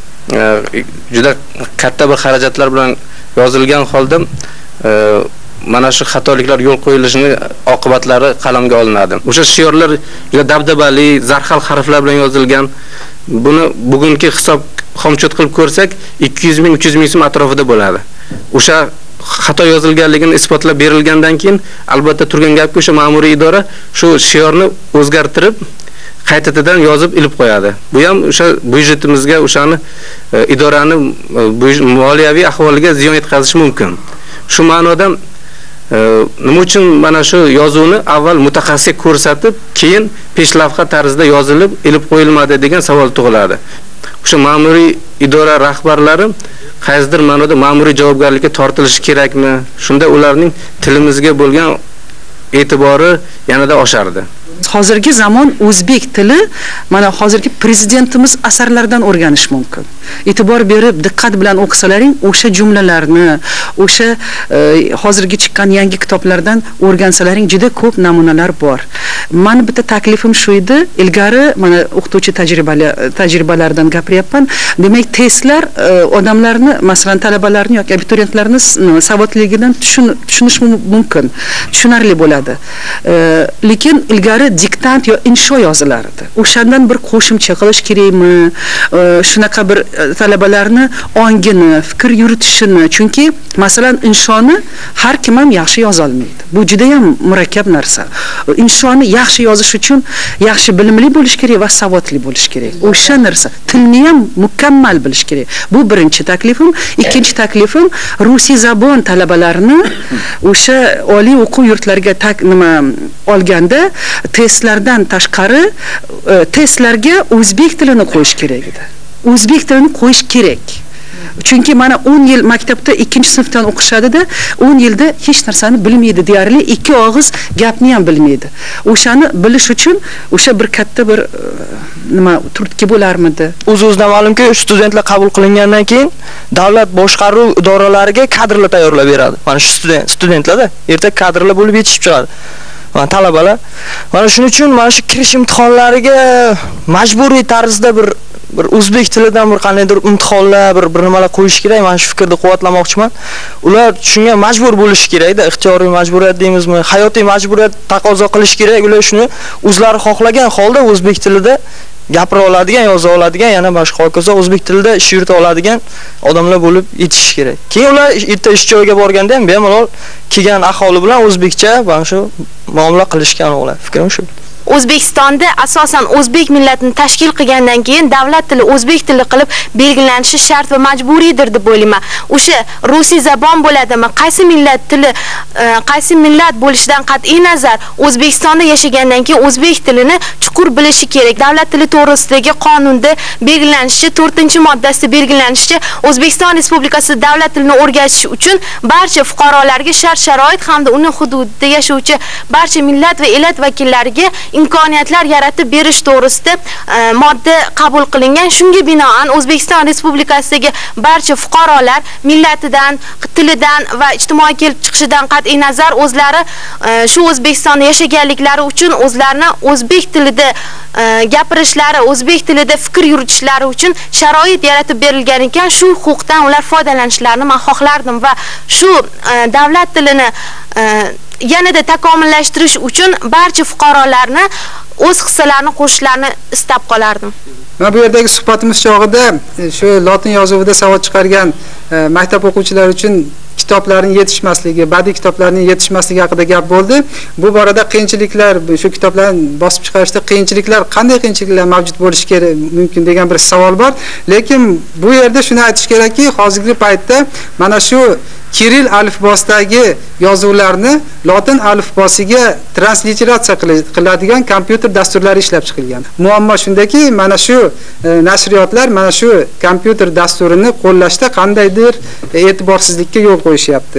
M: e, juda katta bir xarajatlar bilan yozilgan holda e, mana shu xatoliklar yo'l qo'yilishini oqibatlari qalamga olinadi. O'sha shiorlar juda dabdabali, zarhal harflar bilan yozilgan. Buni bugungi hisob xomchot qilib ko'rsak ikki yuz ming uch yuz ming so'm atrofida bo'ladi. O'sha xato yozilganligini isbotlab berilgandan keyin albatta turgan gapki o'sha ma'muriy idora shu shiorni o'zgartirib qaytadan yozib ilib qo'yadi. Bu ham o'sha byudjetimizga, o'shani e, idorani e, moliyaviy ahvoliga ziyon yetkazishi mumkin. Shu ma'noda e, nima uchun mana shu yozuvni avval mutaxassisga ko'rsatib, keyin peshlavha tarzida yozilib ilib qo'yilmadi degan savol tug'iladi. O'sha ma'muriy idora rahbarlari qaysidir ma'noda ma'muriy javobgarlikka tortilishi kerakmi? Shunda ularning tilimizga bo'lgan e'tibori yanada oshardi.
P: Hozirgi zamon o'zbek tili mana hozirgi prezidentimiz asarlaridan o'rganish mumkin. E'tibor berib diqqat bilan o'qisalaring, o'sha jumlalarni, o'sha e, hozirgi chiqqan yangi kitoblardan o'rgansalaring juda ko'p namunalar bor. Meni bitta taklifim shu edi, ilgari mana o'qituvchi tajribali tajribalaridan gapiryapman. Demak, testlar e, odamlarni, masalan, talabalarni yoki abituriyentlarni savodligidan tushun, tushunish mumkin, tushunarli bo'ladi. E, lekin ilgari diktant yo insho yozilardi. O'shandan bir qo'shimcha qilish kerakmi? E, shunaqa bir talabalarni ongini, fikr yuritishini, chunki masalan inshoni har kim ham yaxshi yoza olmaydi. Bu juda ham murakkab narsa. Inshoni yaxshi yozish uchun yaxshi bilimli bo'lish kerak va savodli bo'lish kerak. O'sha narsa tilni ham mukammal bilish kerak. Bu birinchi taklifim. Ikkinchi taklifim rusiy zabon talabalarini o'sha oliy o'quv yurtlariga tak nima olganda testlardan tashqari e, testlarga o'zbek tilini qo'yish kerak edi. O'zbek tilini qo'yish kerak. Chunki mana o'n yil maktabda ikkinchi sinfdan o'qishadi-da, o'n yilda hech narsani bilmaydi deyarli, ikki og'iz gapni ham bilmaydi. O'shani bilish uchun o'sha bir katta bir nima turtki bo'larmidi?
N: O'z-o'zidan ma'lumki, studentlar qabul qilingandan keyin davlat boshqaruv idoralariga kadrlar tayyorlab beradi. Mana shu student studentlarda erta kadrlar bo'lib yetishib chiqadi. Mana talabalar. Mana shuning uchun mana shu kirish imtihonlariga majburiy tarzda bir bir o'zbek tilidan bir qandaydir imtihonlar, bir bir nimalar qo'yish kerak. Men shu fikrni quvvatlamoqchiman. Ular shunga majbur bo'lishi kerak-da, ixtiyoriy majburiyat deymizmi, hayotiy majburiyat taqozo qilish kerak. Ular shuni o'zlari xohlagan holda o'zbek tilida gapira oladigan, yoza oladigan, yana boshqa hokazo o'zbek tilida ish yurita oladigan odamlar bo'lib yetishi kerak. Keyin ular erta ish joyiga borganda ham bemalol kelgan aholi bilan o'zbekcha mana shu muomala qilishgan ular. Fikrim shu.
Q: O'zbekistonda asosan o'zbek millatini tashkil qilgandan keyin davlat tili o'zbek tili qilib belgilanishi shart va majburiydir deb o'ylayman. O'sha rusiy zabon bo'ladimi, qaysi millat tili, qaysi millat bo'lishidan qat'iy nazar O'zbekistonda yashagandan keyin o'zbek tilini chuqur bilishi kerak. Davlat tili to'g'risidagi qonunda belgilanishicha, to'rtinchi moddasida belgilanishicha, O'zbekiston Respublikasi davlat tilini o'rgatish uchun barcha fuqarolarga shart-sharoit hamda uni hududida yashovchi barcha millat va elat vakillariga imkoniyatlar yaratib berish to'g'risida modda qabul qilingan. Shunga binoan O'zbekiston Respublikasidagi barcha fuqarolar millatidan, tilidan va ijtimoiy kelib chiqishidan qat'iy nazar o'zlari shu O'zbekistonda yashaganliklari uchun o'zlarini o'zbek tilida gapirishlari, o'zbek tilida fikr yuritishlari uchun sharoit yaratib berilgan ekan. Shu huquqdan ular foydalanishlarini men xohlardim va shu davlat tilini yanada takomillashtirish uchun barcha fuqarolarni o'z hissalarini qo'shishlarini istab qolardim.
E: Men bu yerdagi suhbatimiz chog'ida shu lotin yozuvida savod chiqargan maktab o'quvchilari uchun kitoblarning yetishmasligi, badiiy kitoblarning yetishmasligi haqida gap bo'ldi. Bu borada qiyinchiliklar, shu kitoblarni bosib chiqarishda qiyinchiliklar, qanday qiyinchiliklar mavjud bo'lishi kerak mumkin degan bir savol bor. Lekin bu yerda shuni aytish kerakki, hozirgi paytda mana shu Kiril alifbosidagi yozuvlarni lotin alifbosiga transliteratsiya qiladigan kompyuter dasturlari ishlab chiqilgan. Muammo shundaki, mana shu nashriyotlar mana shu kompyuter dasturini qo'llashda qandaydir e'tiborsizlikka yo'l qo'yishyapti.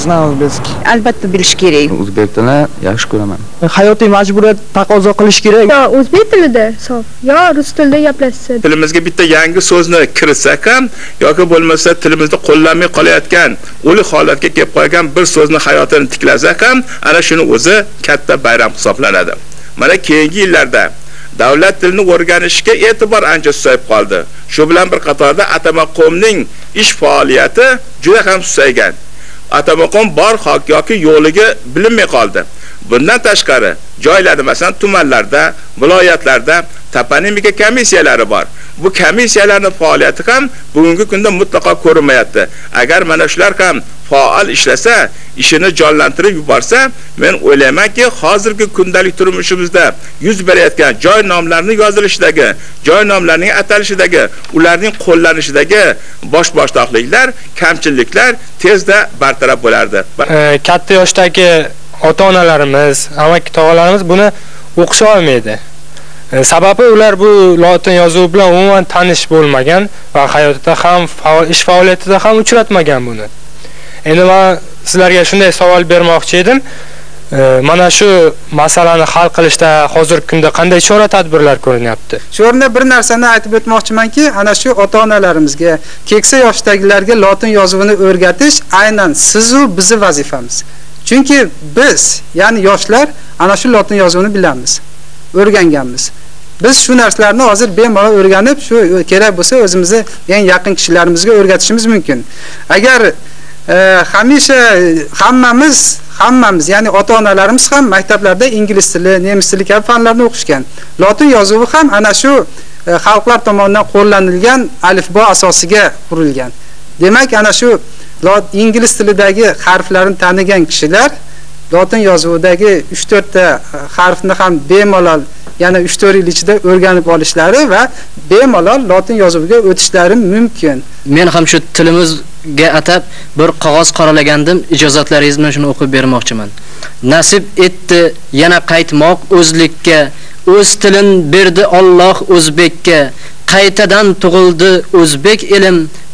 D: Albatta bilish kerak.
K: O'zbek tilini yaxshi ko'raman.
N: Hayotiy majburiyat taqozo qilish kerak.
F: Yo o'zbek tilida sof, yo rus tilida gaplashsa.
R: Tilimizga bitta yangi so'zni kiritsak ham yoki bo'lmasa tilimizda qo'llanmay qolayotgan o'li holatga kelib qolgan bir so'zni hayotini tiklasak ham ana shuni o'zi katta bayram hisoblanadi. Mana keyingi yillarda davlat tilini o'rganishga e'tibor ancha susayib qoldi. Shu bilan bir qatorda atamaqomning ish faoliyati juda ham susaygan. Atamaqom bor yoki yo'liga bilinmay qoldi. Bundan tashqari joylarda, masalan, tumanlarda, viloyatlarda toponimika komissiyalari bor. Bu komissiyalarning faoliyati ham bugungi kunda mutlaqo ko'rinmayapti. Agar mana shular ham faol ishlasa, ishini jonlantirib yuborsa, men o'ylaymanki, hozirgi kundalik turmushimizda yuz berayotgan joy nomlarining yozilishidagi, joy nomlarining atalishidagi, ularning qo'llanishidagi bosh-boshdoqliklar, kamchiliklar tezda bartaraf bo'lardi.
S: E, katta yoshdagi ota-onalarimiz, amaki tog'alarimiz buni o'qisha olmaydi. E, sababi ular bu lotin yozuvi bilan umuman tanish bo'lmagan va hayotida ham faol ish faoliyatida ham uchratmagan buni. Endi men sizlarga shunday savol bermoqchi edim. E, mana shu masalani hal qilishda hozirgi kunda qanday chora-tadbirlar ko'rinyapti?
E: Shu o'rinda bir narsani aytib o'tmoqchimanki, ana shu ota-onalarimizga, keksa yoshdagilarga lotin yozuvini o'rgatish aynan siz u bizning vazifamiz. Chunki biz, ya'ni yoshlar ana shu lotin yozuvini bilamiz, o'rganganmiz. Biz shu narsalarni hozir bemalol o'rganib, shu kerak bo'lsa o'zimizni eng yaqin kishilarimizga o'rgatishimiz mumkin. Agar e, hamisha hammamiz, hammamiz, ya'ni ota-onalarimiz ham maktablarda ingliz tili, nemis tili kabi fanlarni o'qishgan. Lotin yozuvi ham ana shu e, xalqlar tomonidan qo'llanilgan alifbo asosiga qurilgan. Demak, ana shu ingliz tilidagi harflarni tanigan kishilar lotin yozuvidagi uch to'rt ta harfni ham bemalol yana uch to'rt yil ichida o'rganib olishlari va bemalol lotin yozuviga o'tishlari mumkin.
L: Men ham shu tilimizga atab bir qog'oz qoralagandim, ijozatlaringiz bilan shuni o'qib bermoqchiman. Nasib etdi yana qaytmoq o'zlikka, o'z tilin berdi Alloh o'zbekka, qaytadan tug'ildi o'zbek elim,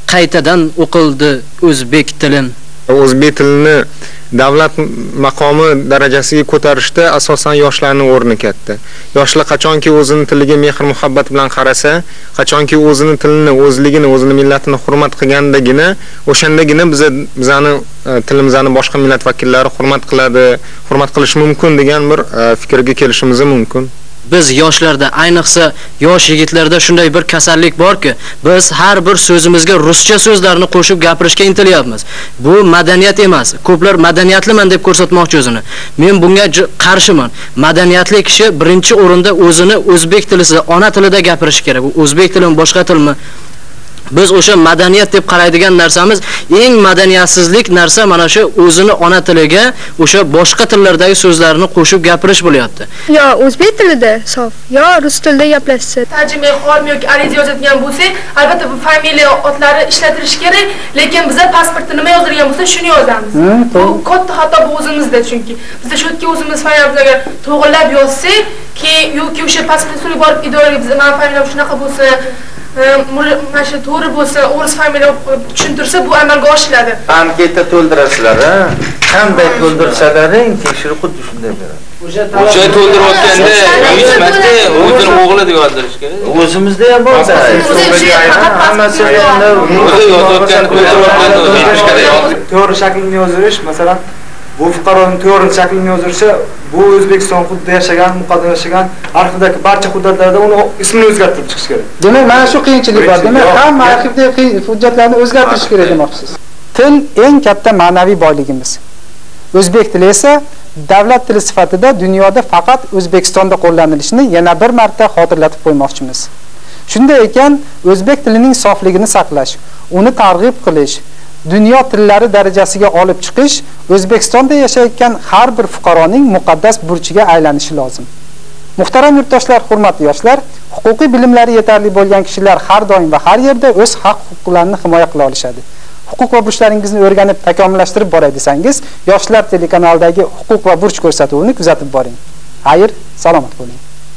L: qaytadan o'qildi o'zbek tilim.
T: O'zbek tilini davlat maqomi darajasiga ko'tarishda asosan yoshlarning o'rni katta. Yoshlar qachonki o'zining tiliga mehr muhabbat bilan qarasa, qachonki o'zining tilini, o'zligini, o'zining millatini hurmat qilgandagina, o'shandagina biz bizani tilimizni boshqa millat vakillari hurmat qiladi, hurmat qilish mumkin degan bir fikrga kelishimiz mumkin.
L: Biz yoshlarda, ayniqsa yosh yigitlarda shunday bir kasallik borki, biz har bir so'zimizga ruscha so'zlarni qo'shib gapirishga intilyapmiz. Bu madaniyat emas. Ko'plar madaniyatliman deb ko'rsatmoqchi o'zini. Men bunga qarshiman. Madaniyatli kishi birinchi o'rinda o'zini o'zbek tilida, ona tilida gapirishi kerak. Bu o'zbek tilimi boshqa tilmi? Biz o'sha madaniyat deb qaraydigan narsamiz, eng madaniyatsizlik narsa mana shu o'zini ona tiliga o'sha boshqa tillardagi so'zlarni qo'shib gapirish bo'lyapti.
F: Yo o'zbek tilida sof, yo rus tilida gaplashsa. Tarjima xolmi yoki ariza yozadigan bo'lsak, albatta bu familiya otlari ishlatilishi kerak, lekin bizlar pasportda nima yozilgan bo'lsa, shuni yozamiz. Bu katta xato bu o'zimizda, chunki biz shu yerga o'zimiz familiyamizga to'g'rilab yozsak, keyin yoki o'sha pasportga borib idoraga biz mana familiyam shunaqa bo'lsa, mana shu to'g'ri bo'lsa, o'ris familiya tushuntirsa, bu amalga oshiradi.
U: Anketa to'ldirasizlar, ha? Qanday to'ldirishalaring tekshirib xuddi shunday beradi.
H: O'sha to'ldirayotganda yuz marta o'zining o'g'li deb yozdirish kerak.
U: O'zimizda ham bor-da. Hammasi
H: o'zi yozayotganda to'ldirayotganda o'zirish kerak.
V: To'g'ri shaklini yozirish, masalan, bu fuqaroning to'g'ri shaklini yozirishi, bu O'zbekiston hududida yashagan, muqaddam yashagan arxivdagi barcha hududlarda uni ismini o'zgartirib chiqish kerak.
E: Demak, mana shu qiyinchilik bor. Demak, hamma arxivdagi hujjatlarni o'zgartirish kerak demoqchisiz. Til eng katta ma'naviy boyligimiz. O'zbek tili esa davlat tili sifatida dunyoda faqat O'zbekistonda qo'llanilishini yana bir marta xotirlatib qo'ymoqchimiz. Shunday ekan, o'zbek tilining sofligini saqlash, uni targ'ib qilish, dunyo tillari darajasiga olib chiqish O'zbekistonda yashayotgan har bir fuqaroning muqaddas burchiga aylanishi lozim. Muhtaram yurtdoshlar, hurmatli yoshlar, huquqiy bilimlari yetarli bo'lgan kishilar har doim va har yerda o'z haq-huquqlarini himoya qila olishadi. Huquq va burchlaringizni o'rganib takomillashtirib boray desangiz, Yoshlar telekanalidagi huquq va burch ko'rsatuvini kuzatib boring. Xayr, salomat bo'ling.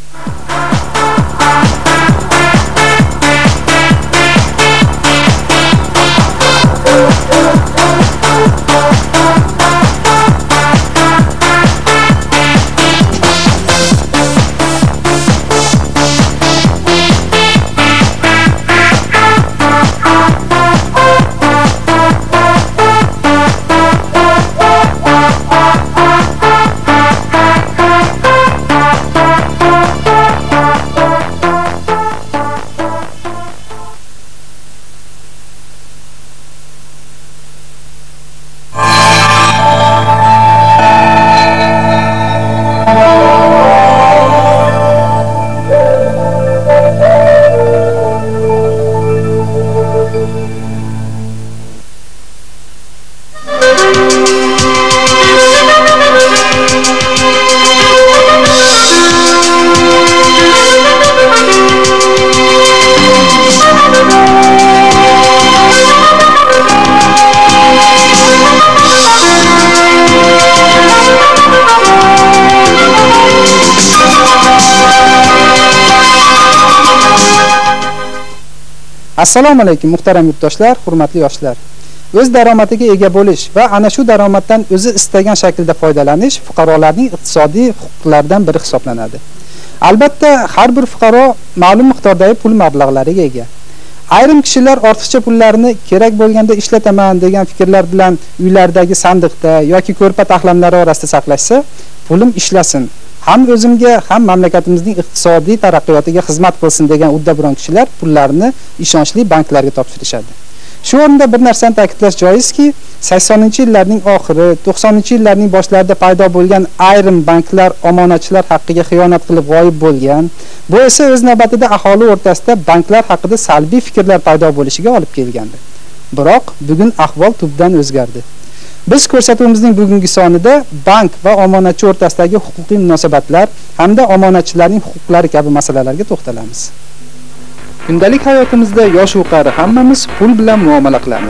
E: Assalomu alaykum muhtaram yurtdoshlar, hurmatli yoshlar. O'z daromadiga ega bo'lish va ana shu daromaddan o'zi istagan shaklda foydalanish fuqarolarning iqtisodiy huquqlaridan biri hisoblanadi. Albatta, har bir fuqaro ma'lum miqdordagi pul mablag'lariga ega. Ayrim kishilar ortiqcha pullarini kerak bo'lganda ishlataman degan fikrlar bilan uylardagi sandiqda yoki ko'rpa taxlamlari orasida saqlashsa, pulim ishlasin, ham o'zimga, ham mamlakatimizning iqtisodiy taraqqiyotiga xizmat qilsin degan uddaburon kishilar pullarini ishonchli banklarga topshirishadi. Shu o'rinda bir narsani ta'kidlash joizki, saksoninchi yillarning oxiri, to'qsoninchi yillarning boshlarida paydo bo'lgan ayrim banklar omonatchilar haqqiga xiyonat qilib g'oyib bo'lgan. Bu esa o'z navbatida aholi o'rtasida banklar haqida salbiy fikrlar paydo bo'lishiga olib kelgandi. Biroq bugun ahvol tubdan o'zgardi. Biz ko'rsatuvimizning bugungi sonida bank va omonatchi o'rtasidagi huquqiy munosabatlar hamda omonatchilarning huquqlari kabi masalalarga to'xtalamiz. Kundalik hayotimizda yosh-u qari hammamiz pul bilan muomala qilamiz.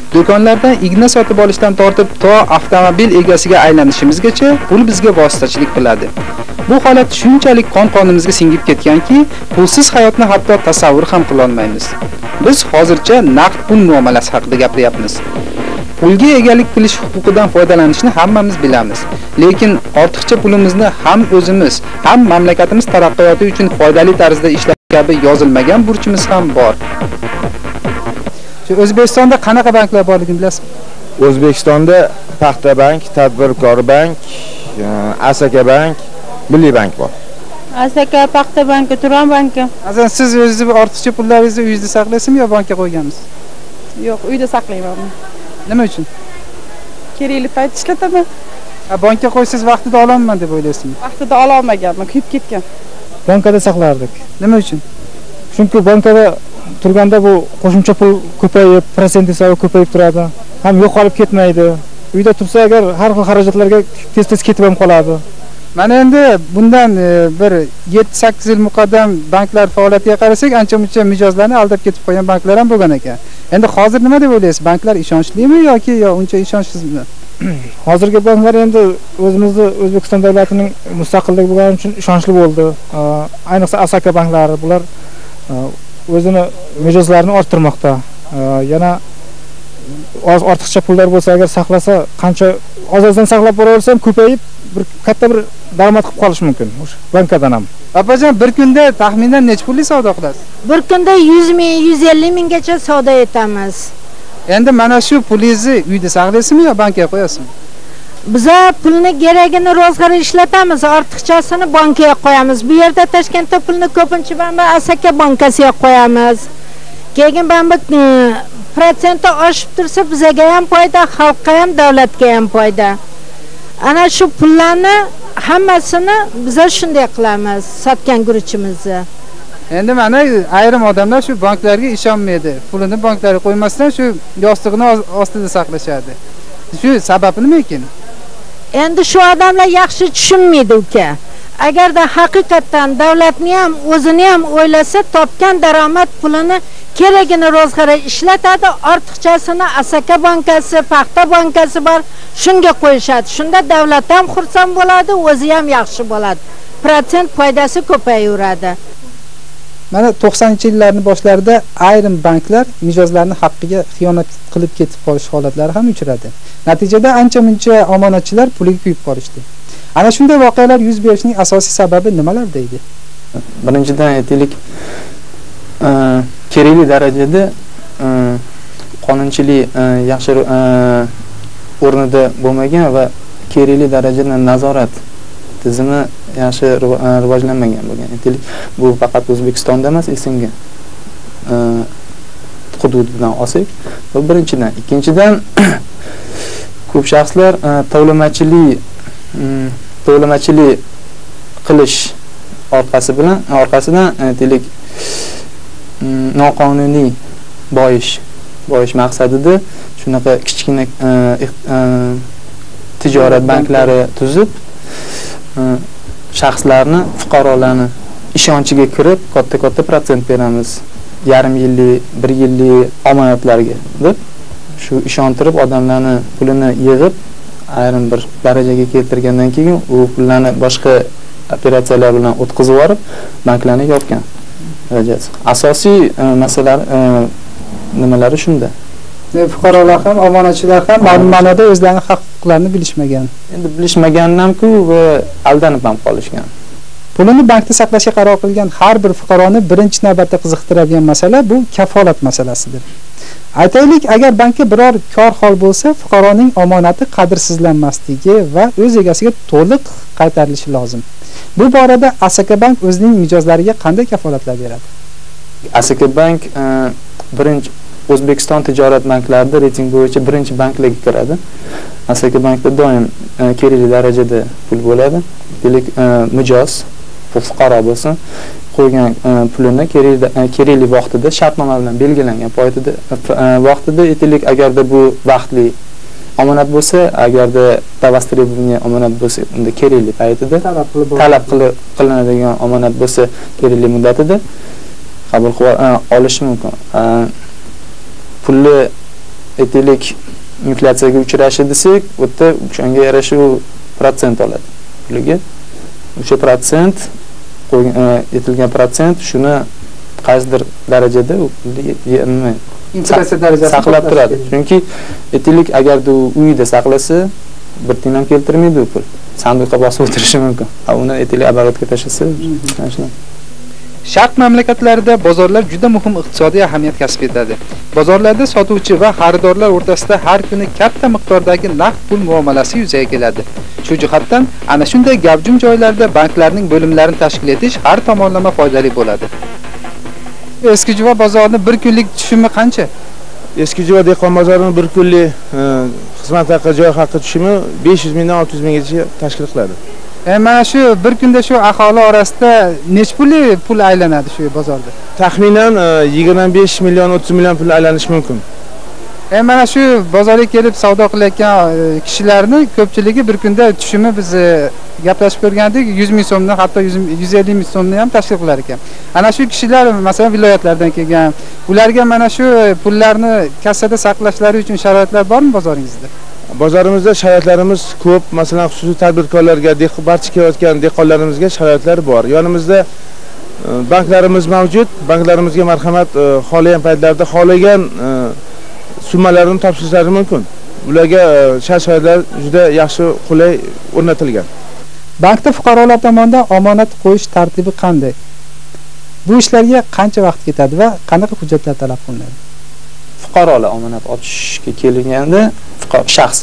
B: Do'konlardan igna sotib olishdan tortib to avtomobil egasiga aylanishimizgacha pul bizga vositachilik qiladi. Bu holat shunchalik qon qonimizga singib ketganki, pulsiz hayotni hatto tasavvur ham qila olmaymiz. Biz hozircha naqd pul muomalasi haqida gapiryapmiz. Pulga egalik qilish huquqidan foydalanishni hammamiz bilamiz, lekin ortiqcha pulimizni ham o'zimiz, ham mamlakatimiz taraqqiyoti uchun foydali tarzda ishlash kabi yozilmagan burchimiz ham bor. O'zbekistonda qanaqa banklar borligini bilasizmi?
A: O'zbekistonda Paxta bank, Tadbirkor bank, Asaka bank, Milliy bank bor.
C: Asaka, Paxta banki, Turon banki.
B: Azan siz o'zingiz ortiqcha pullaringizni uyingizda saqlaysizmi yo bankka qo'yganmisiz?
C: Yo'q, uyda saqlayman.
B: Nima uchun?
C: Kerakli payt ishlataman.
B: Ha, bankka qo'ysangiz vaqtida olaman deb o'ylaysizmi?
C: Vaqtida ola olmaganman, kuyib ketgan.
B: Bankada saqlardik. Nima uchun?
W: Chunki bankada turganda bu qo'shimcha pul ko'payib, prosent hisobi ko'payib turadi. Ham yo'qolib ketmaydi. Uyda tursa agar har xil xarajatlarga tez-tez ketib ham qoladi.
B: Mana endi bundan bir yetti sakkiz yil muqaddam banklar faoliyatiga qarasak, ancha-muncha mijozlarni aldab ketib qo'ygan banklar ham bo'lgan ekan. Endi hozir nima deb o'ylaysiz? Banklar ishonchlimi yoki yo uncha ishonchsizmi?
W: Hozirgi banklar endi o'zimizni O'zbekiston davlatining mustaqilligi bo'lgani uchun ishonchli bo'ldi. Ayniqsa Asaka banklari bular o'zini mijozlarini orttirmoqda. Yana ortiqcha pullar bo'lsa agar saqlasa, qancha ozozdan saqlab boraversa ham ko'payib bir katta bir daromad qilib qolish mumkin o'sha bankadan ham.
B: Opajon, bir kunda taxminan necha pullik savdo qilasiz?
C: Bir kunda yuz ming, yuz ellik minggacha savdo etamiz.
B: Endi mana shu pulingizni uyda saqlaysizmi yo bankka qo'yasizmi?
C: Biza pulni geragini ro'zg'or ishlatamiz, ortiqchasini bankaga qo'yamiz. Bu yerda Toshkentda pulni ko'pincha mana Asaka bankasiga qo'yamiz. Keyin mana protsenti oshib tursa bizga ham foyda, xalqqa ham, davlatga ham foyda. Ana shu pullarni hammasini biz shunday qilamiz, sotgan guruchimizni.
B: Endi mana ayrim odamlar shu banklarga ishonmaydi. Pulini banklarga qo'ymasdan shu yostig'ini ostida saqlashadi. Shu sababi nima ekan?
C: Endi shu odamlar yaxshi tushunmaydi uka. Agarda haqiqatan davlatni ham, o'zini ham o'ylasa, topgan daromad pulini keragini ro'zg'orga ishlatadi, ortiqchasini Asaka bankasi, Paxta bankasi bor, shunga qo'yishadi. Shunda davlat ham xursand bo'ladi, o'zi ham yaxshi bo'ladi. Protsent foydasi ko'payaveradi.
B: Mana to'qsoninchi yillarning boshlarida ayrim banklar mijozlarning haqqiga xiyonat qilib ketib qolish holatlari ham uchradi. Natijada ancha-muncha omonatchilar puliga kuyib qolishdi. Ana shunday voqealar yuz berishining asosiy sababi nimalar deydi?
X: Birinchidan aytaylik, kerakli darajada qonunchilik yaxshi o'rnida bo'lmagan va kerakli darajada nazorat tizimi yaxshi rivojlanmagan bo'lgan. Aytaylik, bu faqat O'zbekistonda emas, Esimga hududidan olsak, bu birinchidan. Ikkinchidan, ko'p shaxslar tovlamachilik tovlamachilik qilish orqasi bilan orqasidan aytaylik noqonuniy boyish boyish maqsadida shunaqa kichkina tijorat banklari tuzib shaxslarni, fuqarolarni ishonchiga kirib katta-katta protsent beramiz. Yarim yillik, bir yillik omonatlarga deb shu ishontirib odamlarni pulini yig'ib ayrim bir darajaga keltirgandan keyin u pullarni boshqa operatsiyalar bilan o'tkazib yuborib banklarni yopgan. Asosiy masala nimalari shunda.
B: Fuqarolar ham, omonatchilar ham ma'lum ma'noda o'zlarining haq-huquqlarini bilishmagan.
X: Endi bilishmagandan-ku va aldanib ham qolishgan.
B: Pulini bankda saqlashga qaror qilgan har bir fuqaroni birinchi navbatda qiziqtiradigan masala bu kafolat masalasidir. Aytaylik, agar bankka biror kor hol bo'lsa, fuqaroning omonati qadrsizlanmasligi va o'z egasiga to'liq qaytarilishi lozim. Bu borada Asaka bank o'zining mijozlariga qanday kafolatlar beradi?
X: Asaka bank birinchi O'zbekiston tijorat banklarida reyting bo'yicha birinchi banklarga kiradi. Asaka bankda doim kerakli darajada pul bo'ladi. Demak, mijoz, fuqaro bo'lsin, qo'ygan pulini kerakli vaqtida shartnoma bilan belgilangan paytida vaqtida aytaylik, agarda bu vaqtli omonat bo'lsa, agarda davosтребование omonat bo'lsa, unda kerakli paytida talab qilinadigan omonat bo'lsa, kerakli muddatida qabul qilib olish mumkin. Pulni aytaylik inflyatsiyaga uchrashi desak, u yerda o'shanga yarasha u protsent oladi. Puliga o'sha protsent aytilgan protsent shuni qaysidir darajada nima
E: inflyatsiya darajasini
X: saqlab turadi. Chunki aytaylik agarda u uyida saqlasa, bir tiyin ham keltirmaydi u pul. Sanduqqa bosib o'tirishi mumkin. Ha, uni aytaylik оборотga tashlasa, mana shunday.
E: Sharq mamlakatlarida bozorlar juda muhim iqtisodiy ahamiyat kasb etadi. Bozorlarda sotuvchi va xaridorlar o'rtasida har kuni katta miqdordagi naqd pul muomalasi yuzaga keladi. Shu jihatdan ana shunday gavjum joylarda banklarning bo'limlarini tashkil etish har tomonlama foydali bo'ladi. Eskijuva bozorining bir kunlik tushumi qancha?
A: Eskijuva dehqon bozorining bir kunlik xizmat haqi, joy haqi tushumi besh yuz mingdan olti yuz minggacha tashkil qiladi.
E: E mana shu bir kunda shu aholi orasida nech pulli pul aylanadi shu bozorda?
A: Taxminan yigirma besh million o'ttiz million pul aylanishi mumkin.
E: E mana shu bozorga kelib savdo qilayotgan kishilarning ko'pchiligi bir kunda tushumi biz gaplashib ko'rgandik yuz ming so'mdan, hatto yuz ellik ming so'mni ham tashkil qilar ekan. Ana shu kishilar masalan viloyatlardan kelgan, ularga mana shu pullarni kassada saqlashlari uchun sharoitlar bormi bozoringizda?
A: Bozorimizda sharoitlarimiz ko'p. Masalan, xususiy tadbirkorlarga, barcha kelayotgan dehqonlarimizga sharoitlar bor. Yonimizda banklarimiz mavjud. Banklarimizga marhamat, xohlagan paytlarda xohlagan summalarini topshirishlari mumkin. Ularga shart-sharoitlar juda yaxshi, qulay o'rnatilgan.
E: Bankda fuqarolar tomonidan omonat qo'yish tartibi qanday? Bu ishlarga qancha vaqt ketadi va qanaqa hujjatlar talab qilinadi?
X: Fuqarolar omonat ochishga kelganda, shaxs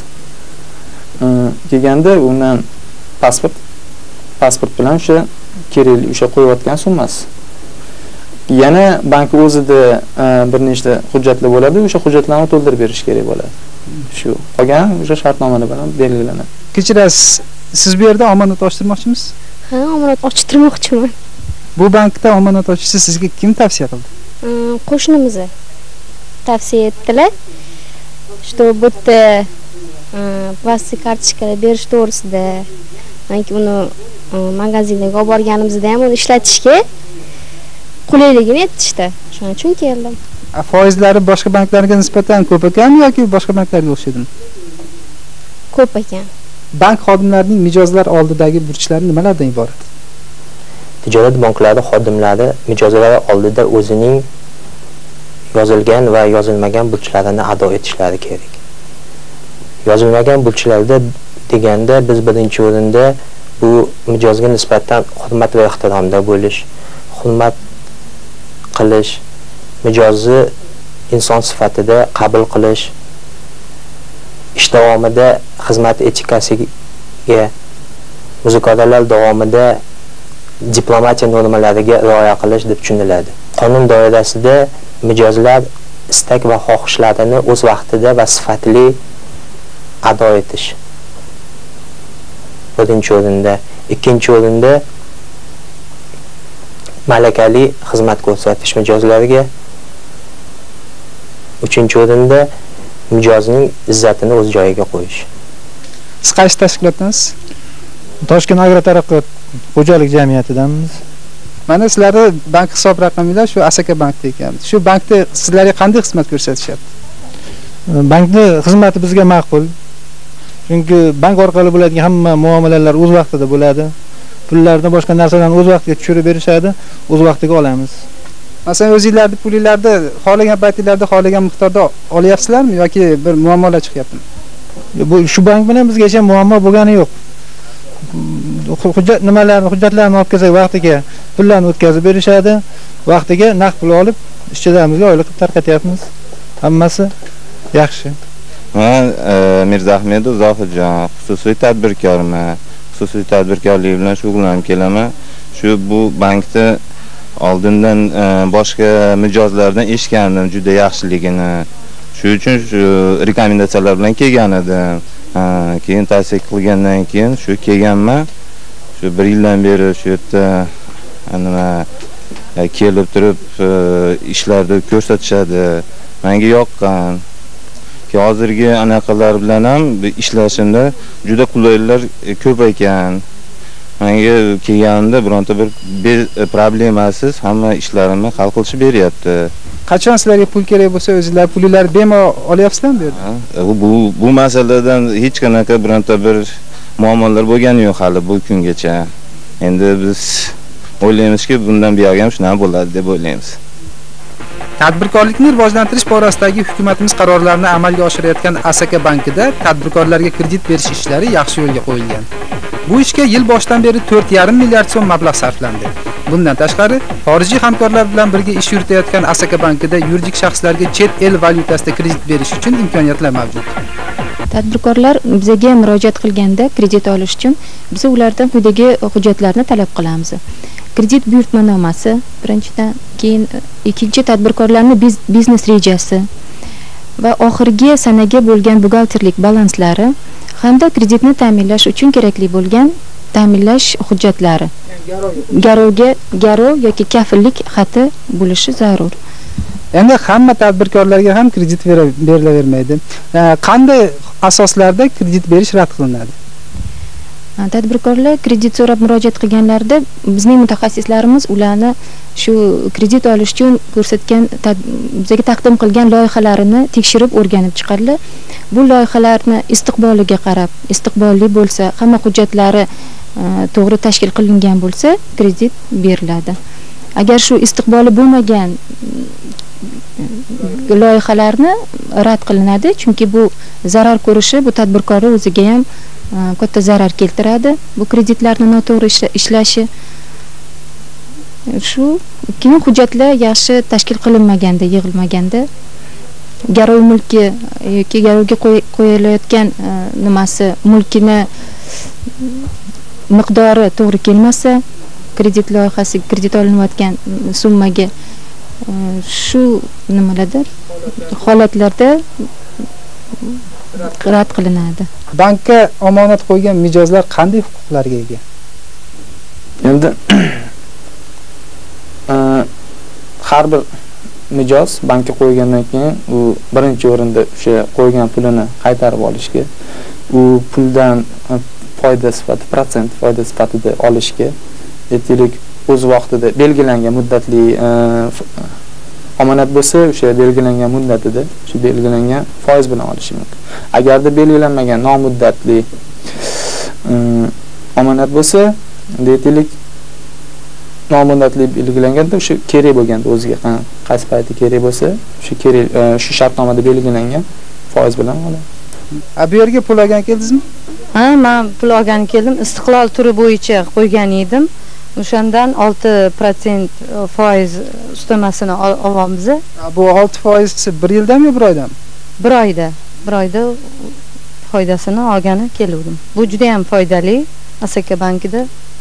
X: kelganda undan pasport, pasport bilan o'sha kerakli o'sha qo'yayotgan summasi. Yana bank o'zida bir nechta hujjatlar bo'ladi, o'sha hujjatlarni to'ldirib berish kerak bo'ladi. Shu qolgan o'sha shartnomalar bilan belgilanadi.
E: Kechirasiz, siz bu yerda omonat ochtirmoqchimisiz?
G: Ha, omonat ochtirmoqchiman.
E: Bu bankda omonat ochishni sizga kim tavsiya qildi?
G: Qo'shnimiz tavsiya etdilar. Что будто plastik kartochkalar berish to'g'risida, manki uni magazinga olib borganimizda ham uni ishlatishga qulayligini aytishdi. Shuning uchun keldim.
E: Foizlari boshqa banklarga nisbatan ko'p ekanmi yoki boshqa banklarga o'xshadimi?
G: Ko'p ekan.
E: Bank xodimlarining mijozlar oldidagi burchlari nimalardan iborat?
I: Tijorat banklari xodimlari mijozlar oldida o'zining yozilgan va yozilmagan burchlarini ado etishlari kerak. Yozilmagan burchlarda deganda biz birinchi o'rinda bu mijozga nisbatan hurmat va ehtiromda bo'lish, hurmat qilish, mijozni inson sifatida qabul qilish, ish davomida xizmat etikasiga, muzokaralar davomida diplomatiya normalariga rioya qilish deb tushuniladi. Qonun doirasida mijozlar istak va xohishlarini o'z vaqtida va sifatli ado etish. Birinchi o'rinda, ikkinchi o'rinda malakali xizmat ko'rsatish mijozlarga. Uchinchi o'rinda mijozning izzatini o'z joyiga qo'yish.
E: Siz qaysi tashkilotdansiz?
W: Toshkent Agrotaraqqiyot xo'jalik jamiyatidanmiz.
E: Mana sizlarni bank hisob raqamingiz shu Asaka bankda ekan. Shu bankda sizlarga qanday xizmat ko'rsatishyapti?
W: Bankning xizmati bizga ma'qul. Chunki bank orqali bo'ladigan hamma muomalalar o'z vaqtida bo'ladi. Pullarni boshqa narsalarni o'z vaqtiga tushirib berishadi, o'z vaqtiga olamiz.
E: Masalan, o'zingizlarning pulingizlarni xohlagan paytingizda xohlagan miqdorda olyapsizlarmi yoki bir muammolar chiqyaptimi?
W: Bu shu bank bilan bizga hech muammo bo'lgani yo'q. Hujjat nimalarni, hujjatlarni olib kelsak vaqtiga pullarni o'tkazib berishadi, vaqtiga naqd pul olib ishchilarimizga oylik qilib tarqatyapmiz. Hammasi yaxshi.
J: Men Mirzahmedov Zohidjon, xususiy tadbirkorman. Xususiy tadbirkorlik bilan shug'ullanib kelaman. Shu bu bankda oldindan boshqa mijozlardan eshitgandim juda yaxshiligini. Shu uchun shu rekomendatsiyalar bilan kelgan edim. Keyin tavsiya qilgandan keyin shu kelganman. Shu bir yildan beri shu yerda nima kelib turib ishlarni ko'rsatishadi. Menga yoqqan. Ki hozirgi anaqalar bilan ham ishlashimda juda qulayliklar ko'p ekan. Menga kelganimda bironta bir problemasiz hamma ishlarimni hal qilib beryapti.
E: Qachon sizlarga pul kerak bo'lsa, o'zingizlar pulinglarni bemalol olyapsizlarmi bu yerda?
J: Bu bu masaladan hech qanaqa bironta bir muammolar bo'lgani yo'q hali bu kungacha. Endi biz o'ylaymizki, bundan buyog'i ham shunaqa bo'ladi deb o'ylaymiz.
E: Tadbirkorlikni rivojlantirish borasidagi hukumatimiz qarorlarini amalga oshirayotgan Asaka bankida tadbirkorlarga kredit berish ishlari yaxshi yo'lga qo'yilgan. Bu ishga yil boshidan beri to'rt yarim milliard so'm mablag' sarflandi. Bundan tashqari, xorijiy hamkorlar bilan birga ish yuritayotgan Asaka bankida yuridik shaxslarga chet el valyutasida kredit berish uchun imkoniyatlar mavjud.
M: Tadbirkorlar bizga murojaat qilganda kredit olish uchun biz ulardan quyidagi hujjatlarni talab qilamiz. Kredit buyurtmanomasi, birinchidan, keyin ikkinchi tadbirkorlarning biznes rejasi va oxirgi sanaga bo'lgan buxgalterlik balanslari hamda kreditni ta'minlash uchun kerakli bo'lgan ta'minlash hujjatlari. Garovga garov yoki kafillik xati bo'lishi zarur.
E: Endi hamma tadbirkorlarga ham kredit berilavermaydi. Qanday asoslarda kredit berish rad qilinadi?
M: Tadbirkorlar kredit so'rab murojaat qilganlarda bizning mutaxassislarimiz ularni shu kredit olish uchun ko'rsatgan bizga taqdim qilgan loyihalarini tekshirib o'rganib chiqadilar. Bu loyihalarni istiqboliga qarab, istiqbolli bo'lsa, hamma hujjatlari to'g'ri tashkil qilingan bo'lsa, kredit beriladi. Agar shu istiqboli bo'lmagan loyihalarni rad qilinadi, chunki bu zarar ko'rishi bu tadbirkorning o'ziga ham katta zarar keltiradi. Bu kreditlarni noto'g'ri ishlashi. Shu keyin hujjatlar yaxshi tashkil qilinmaganda, yig'ilmaganda, garov mulki yoki garovga qo'yilayotgan nimasi, mulkini miqdori to'g'ri kelmasa, kredit loyihasi, kredit olinayotgan summaga shu nimalarda holatlarda rad qilinadi.
E: Bankka omonat qo'ygan mijozlar qanday huquqlarga ega?
X: Endi har bir mijoz bankka qo'ygandan keyin u birinchi o'rinda o'sha qo'ygan pulini qaytarib olishga, u puldan foyda sifati, protsent foyda sifatida olishga, aytaylik, o'z vaqtida belgilangan muddatli omonat bo'lsa, o'sha belgilangan muddatida, shu belgilangan foiz bilan olishi mumkin. Agarda belgilanmagan nomuddatli omonat bo'lsa, aytaylik, nomuddatli belgilanganda o'sha kerak bo'lganda o'ziga qaysi payti kerak bo'lsa, o'sha kerak shu shartnomada belgilangan foiz bilan oladi.
E: A bu yerga pul olgan keldingizmi?
O: Ha, men pul olgan keldim. Istiqlol turi bo'yicha qo'ygan edim. O'shandan olti protsent foiz ustamasini olamiz.
E: Bu olti foiz bir yildami, bir oydami?
O: Bir oyda. Bir oyda foydasini olgani keldim. Bu juda ham foydali. Asaka bankida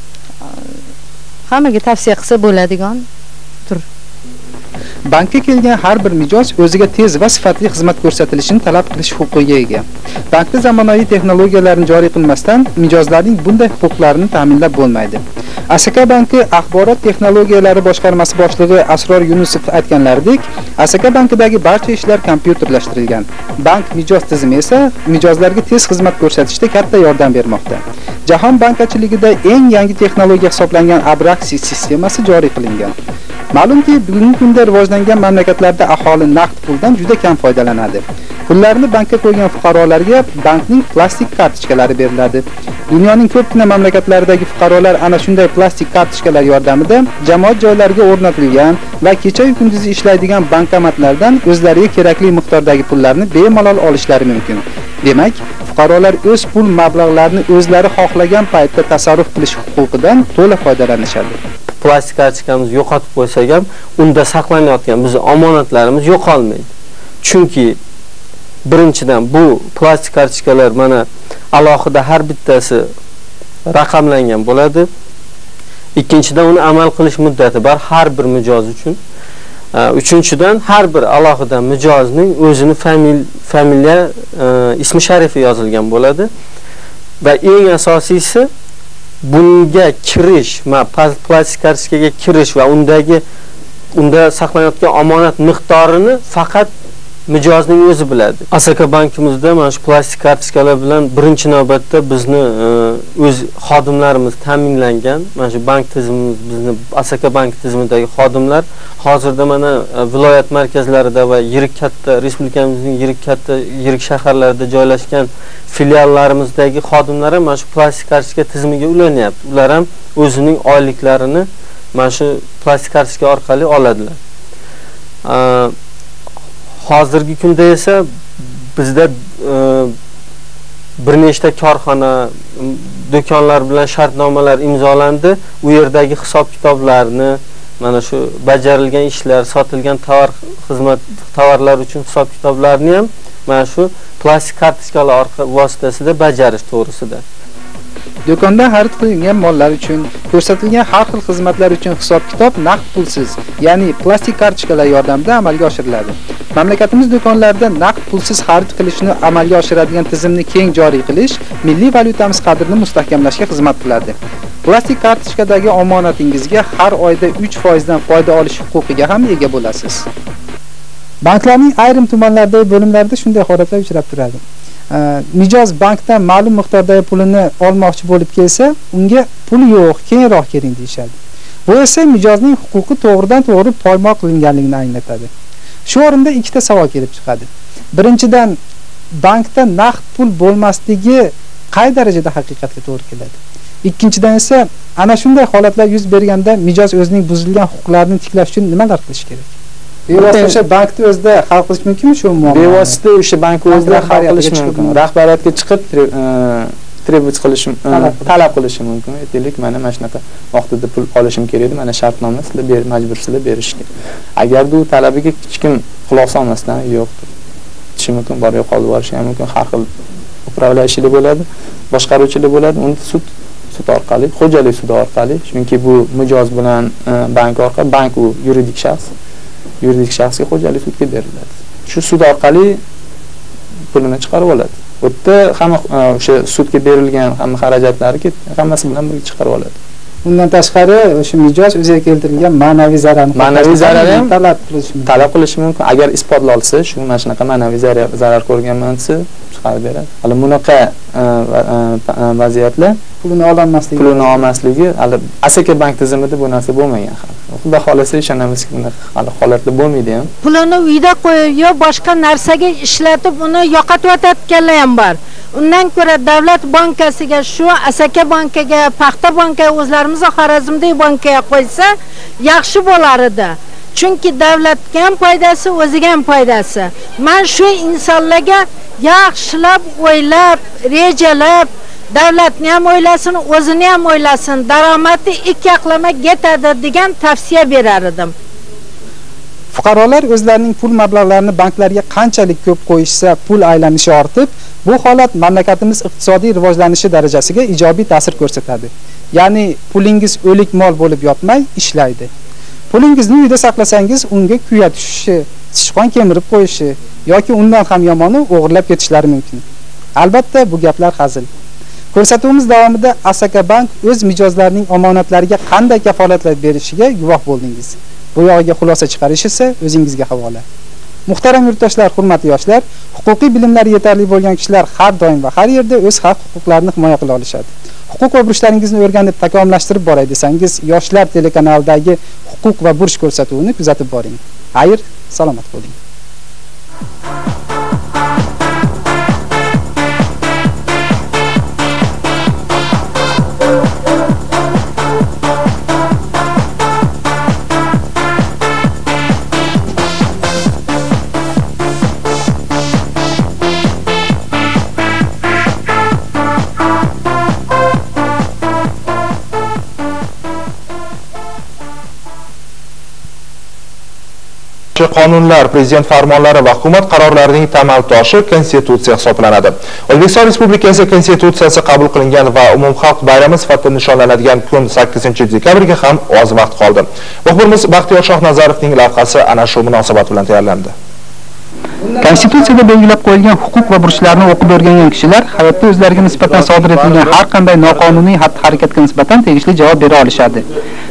O: hammaga tavsiya qilsa bo'ladigan tur.
E: Bankka kelgan har bir mijoz o'ziga tez va sifatli xizmat ko'rsatilishini talab qilish huquqiga ega. Bankda zamonaviy texnologiyalarni joriy qilmasdan mijozlarning bunday huquqlarini ta'minlab bo'lmaydi. Asaka banki axborot texnologiyalari boshqarmasi boshlig'i Asror Yunusov aytganlaridek, Asaka bankidagi barcha ishlar kompyuterlashtirilgan. Bank mijoz tizimi esa mijozlarga tez xizmat ko'rsatishda katta yordam bermoqda. Jahon bankachiligida eng yangi texnologiya hisoblangan Abraxi sistemasi joriy qilingan. Ma'lumki, bugungi kunda rivojlangan mamlakatlarda aholi naqd puldan juda kam foydalanadi. Pullarni bankka qo'ygan fuqarolarga bankning plastik kartochkalari beriladi. Dunyoning ko'pgina mamlakatlaridagi fuqarolar ana shunday plastik kartochkalar yordamida jamoat joylariga o'rnatilgan va kecha-yu kunduzi ishlaydigan bankomatlardan o'zlariga kerakli miqdordagi pullarni bemalol olishlari mumkin. Demak, fuqarolar o'z pul mablag'larini o'zlari xohlagan paytda tasarruf qilish huquqidan to'la foydalanishadi.
P: Plastik kartochkamizni yo'qotib qo'ysak ham, unda saqlanayotgan bizning omonatlarimiz yo'qolmaydi. Chunki birinchidan bu plastik kartochkalar mana alohida har bittasi raqamlangan bo'ladi. Ikkinchidan uni amal qilish muddati bor har bir mijoz uchun. Uchinchidan har bir alohida mijozning o'zini familiya ismi sharifi yozilgan bo'ladi. Va eng asosiysi bunga kirish, ma plastik kartochkaga kirish va undagi unda saqlanayotgan omonat miqdorini faqat mijozning o'zi biladi. Asaka bankimizda mana shu plastik kartochkalar bilan birinchi navbatda bizni o'z xodimlarimiz ta'minlangan. Mana shu bank tizimimiz, bizni Asaka bank tizimidagi xodimlar hozirda mana viloyat markazlarida va yirik katta respublikamizning yirik katta yirik shaharlarida joylashgan filiallarimizdagi xodimlar ham mana shu plastik kartochka tizimiga ulanyapti. Ular ham o'zining oyliklarini mana shu plastik kartochka orqali oladilar. Hozirgi kunda esa bizda bir nechta korxona, do'konlar bilan shartnomalar imzolandi. U yerdagi hisob-kitoblarni, mana shu bajarilgan ishlar, sotilgan tovar, xizmat tovarlar uchun hisob-kitoblarni ham mana shu plastik kartochkalar vositasida bajarish to'g'risida.
B: Do'konda xarid qilingan mollar uchun ko'rsatilgan har xil xizmatlar uchun hisob-kitob naqd pulsiz, ya'ni plastik kartochkalar yordamida amalga oshiriladi. Mamlakatimiz do'konlarida naqd pulsiz xarid qilishni amalga oshiradigan tizimni keng joriy qilish milliy valyutamiz qadrini mustahkamlashga xizmat qiladi. Plastik kartochkadagi omonatingizga har oyda uch foiz dan foyda olish huquqiga ham ega bo'lasiz. Banklarning ayrim tumanlardagi bo'limlarida shunday holatlar uchrab turadi. Mijoz bankdan ma'lum miqdordagi pulini olmoqchi bo'lib kelsa, unga pul yo'q, keyinroq keling deyshadi. Bu esa mijozning huquqi to'g'ridan to'g'ri poymol qilinganligini anglatadi. Shu o'rinda ikkita savol kelib chiqadi. Birinchidan, bankda naqd pul bo'lmasligi qay darajada haqiqatga to'g'ri keladi? Ikkinchidan esa, ana shunday holatlar yuz berganda mijoz o'zining buzilgan huquqlarini tiklash uchun nimalar qilish kerak? Bevosita o'sha bankni o'zida hal qilish mumkinmi shu muammoni?
X: Bevosita o'sha bank o'zida hal qilish mumkin. Rahbariyatga chiqib trebut qilish, talab qilish mumkin. Aytaylik, mana mana shunaqa vaqtida pul olishim kerak edi, mana shartnoma sizlar ber, majbursizlar berishga. Agar bu talabiga hech kim quloq solmasdan yo'q, tishi mumkin, bor yo'q qolib borishi ham mumkin, har xil upravляющий bo'ladi, boshqaruvchilar bo'ladi, uni sud sud orqali, xo'jalik sudi orqali, chunki bu mijoz bilan bank orqali, bank u yuridik shaxs, yuridik shaxsga xo'jalik sudga beriladi. Shu sud orqali pulini chiqarib oladi. Bu yerda hamma o'sha sudga berilgan hamma xarajatlari hammasi bilan birga chiqarib oladi.
B: Undan tashqari o'sha mijoz o'ziga keltirilgan ma'naviy zararni
X: ma'naviy zarar ham
B: talab qilish mumkin.
X: Talab qilish mumkin. Agar isbotlansa, shu mana shunaqa ma'naviy zarar zarar ko'rganman desa, chiqarib beradi. Hali bunaqa vaziyatlar
B: pulini ololmasligi,
X: pulini olmasligi hali Asaka bank tizimida bu narsa bo'lmagan hali. Xudo xolasa ishonamizki, bunaqa hali holatlar bo'lmaydi ham.
C: Pulini uyda qo'yib yo boshqa narsaga ishlatib uni yo'qotib o'tayotganlar ham bor. Undan ko'ra davlat bankasiga, shu Asaka bankiga, Paxta bankiga, o'zlarimiz Xorazmdagi bankiga qo'ysa yaxshi bo'lar edi. Chunki davlatga ham foydasi, o'ziga ham foydasi. Men shu insonlarga yaxshilab o'ylab, rejalab, davlatni ham o'ylasin, o'zini ham o'ylasin, daromadi ikki yoqlama ketadi degan tavsiya berar edim.
B: Fuqarolar o'zlarining pul mablag'larini banklarga qanchalik ko'p qo'yishsa, pul aylanishi ortib, bu holat mamlakatimiz iqtisodiy rivojlanishi darajasiga ijobiy ta'sir ko'rsatadi. Ya'ni pulingiz o'lik mol bo'lib yotmay, ishlaydi. Pulingizni uyda saqlasangiz, unga kuya tushishi, sichqon kemirib qo'yishi yoki undan ham yomoni o'g'irlab ketishlari mumkin. Albatta, bu gaplar hazil. Ko'rsatuvimiz davomida Asaka bank o'z mijozlarining omonatlariga qanday kafolatlar berishiga guvoh bo'ldingiz. Bu yog'iga xulosa chiqarish esa o'zingizga havola. Muhtaram yurtdoshlar, hurmatli yoshlar, huquqiy bilimlari yetarli bo'lgan kishilar har doim va har yerda o'z haq-huquqlarini himoya qila olishadi. Huquq va burchlaringizni o'rganib takomillashtirib boray desangiz, Yoshlar telekanalidagi huquq va burch ko'rsatuvini kuzatib boring. Xayr, salomat bo'ling.
D: Qonunlar, prezident farmonlari va hukumat qarorlarining tamal toshi konstitutsiya hisoblanadi. O'zbekiston Respublikasi konstitutsiyasi qabul qilingan va umumxalq bayrami sifatida nishonlanadigan kun sakkizinchi dekabrga ham oz vaqt qoldi. Muxbirimiz Baxtiyor Shohnazarovning lavhasi ana shu munosabat bilan tayyorlandi.
B: Konstitutsiyada belgilab qo'yilgan huquq va burchlarni o'qib o'rgangan kishilar hayotda o'zlariga nisbatan sodir etilgan har qanday noqonuniy xatti-harakatga nisbatan tegishli javob bera olishadi.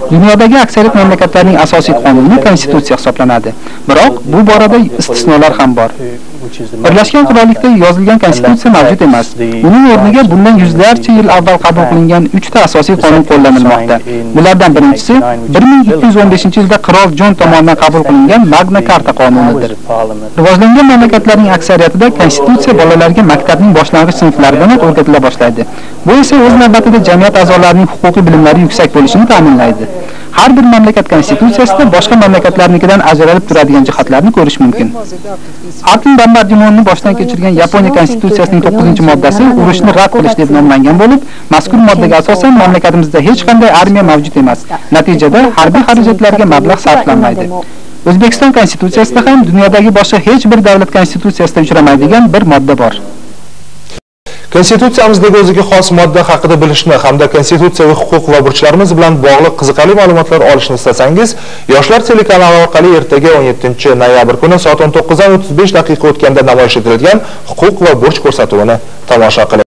B: Dunyodagi aksariyat mamlakatlarning asosiy qonuni konstitutsiya hisoblanadi. Biroq bu borada istisnolar ham bor. Birlashgan Qirollikda yozilgan konstitutsiya mavjud emas. Uning o'rniga bundan yuzlarcha yil avval qabul qilingan uchta asosiy qonun qo'llanilmoqda. Bulardan birinchisi bir ming ikki yuz o'n beshinchi yilda qirol Jon tomonidan qabul qilingan Magna Carta qonunidir. Rivojlangan mamlakatlarning aksariyatida konstitutsiya bolalarga maktabning boshlang'ich sinflaridanoq o'rgatila boshlaydi. Bu esa o'z navbatida jamiyat a'zolarining huquqiy bilimlari yuksak bo'lishini ta'minlaydi. Har bir mamlakat konstitutsiyasida boshqa mamlakatlarnikidan ajralib turadigan jihatlarni ko'rish mumkin. Atom bombardimonini boshdan kechirgan Yaponiya konstitutsiyasining to'qqizinchi moddasi urushni rad qilish deb nomlangan bo'lib, mazkur moddaga asosan mamlakatimizda hech qanday armiya mavjud emas. Natijada harbiy xarajatlarga mablag' sarflanmaydi. O'zbekiston konstitutsiyasida ham dunyodagi boshqa hech bir davlat konstitutsiyasida uchramaydigan bir modda bor.
D: Konstitutsiyamizdagi o'ziga xos modda haqida bilishni hamda konstitutsiyaviy huquq va burchlarimiz bilan bog'liq qiziqarli ma'lumotlar olishni istasangiz, Yoshlar telekanali orqali ertaga o'n yettinchi noyabr kuni soat o'n to'qqizdan o'ttiz besh daqiqa o'tganda namoyish etiladigan huquq va burch ko'rsatuvini tomosha qiling.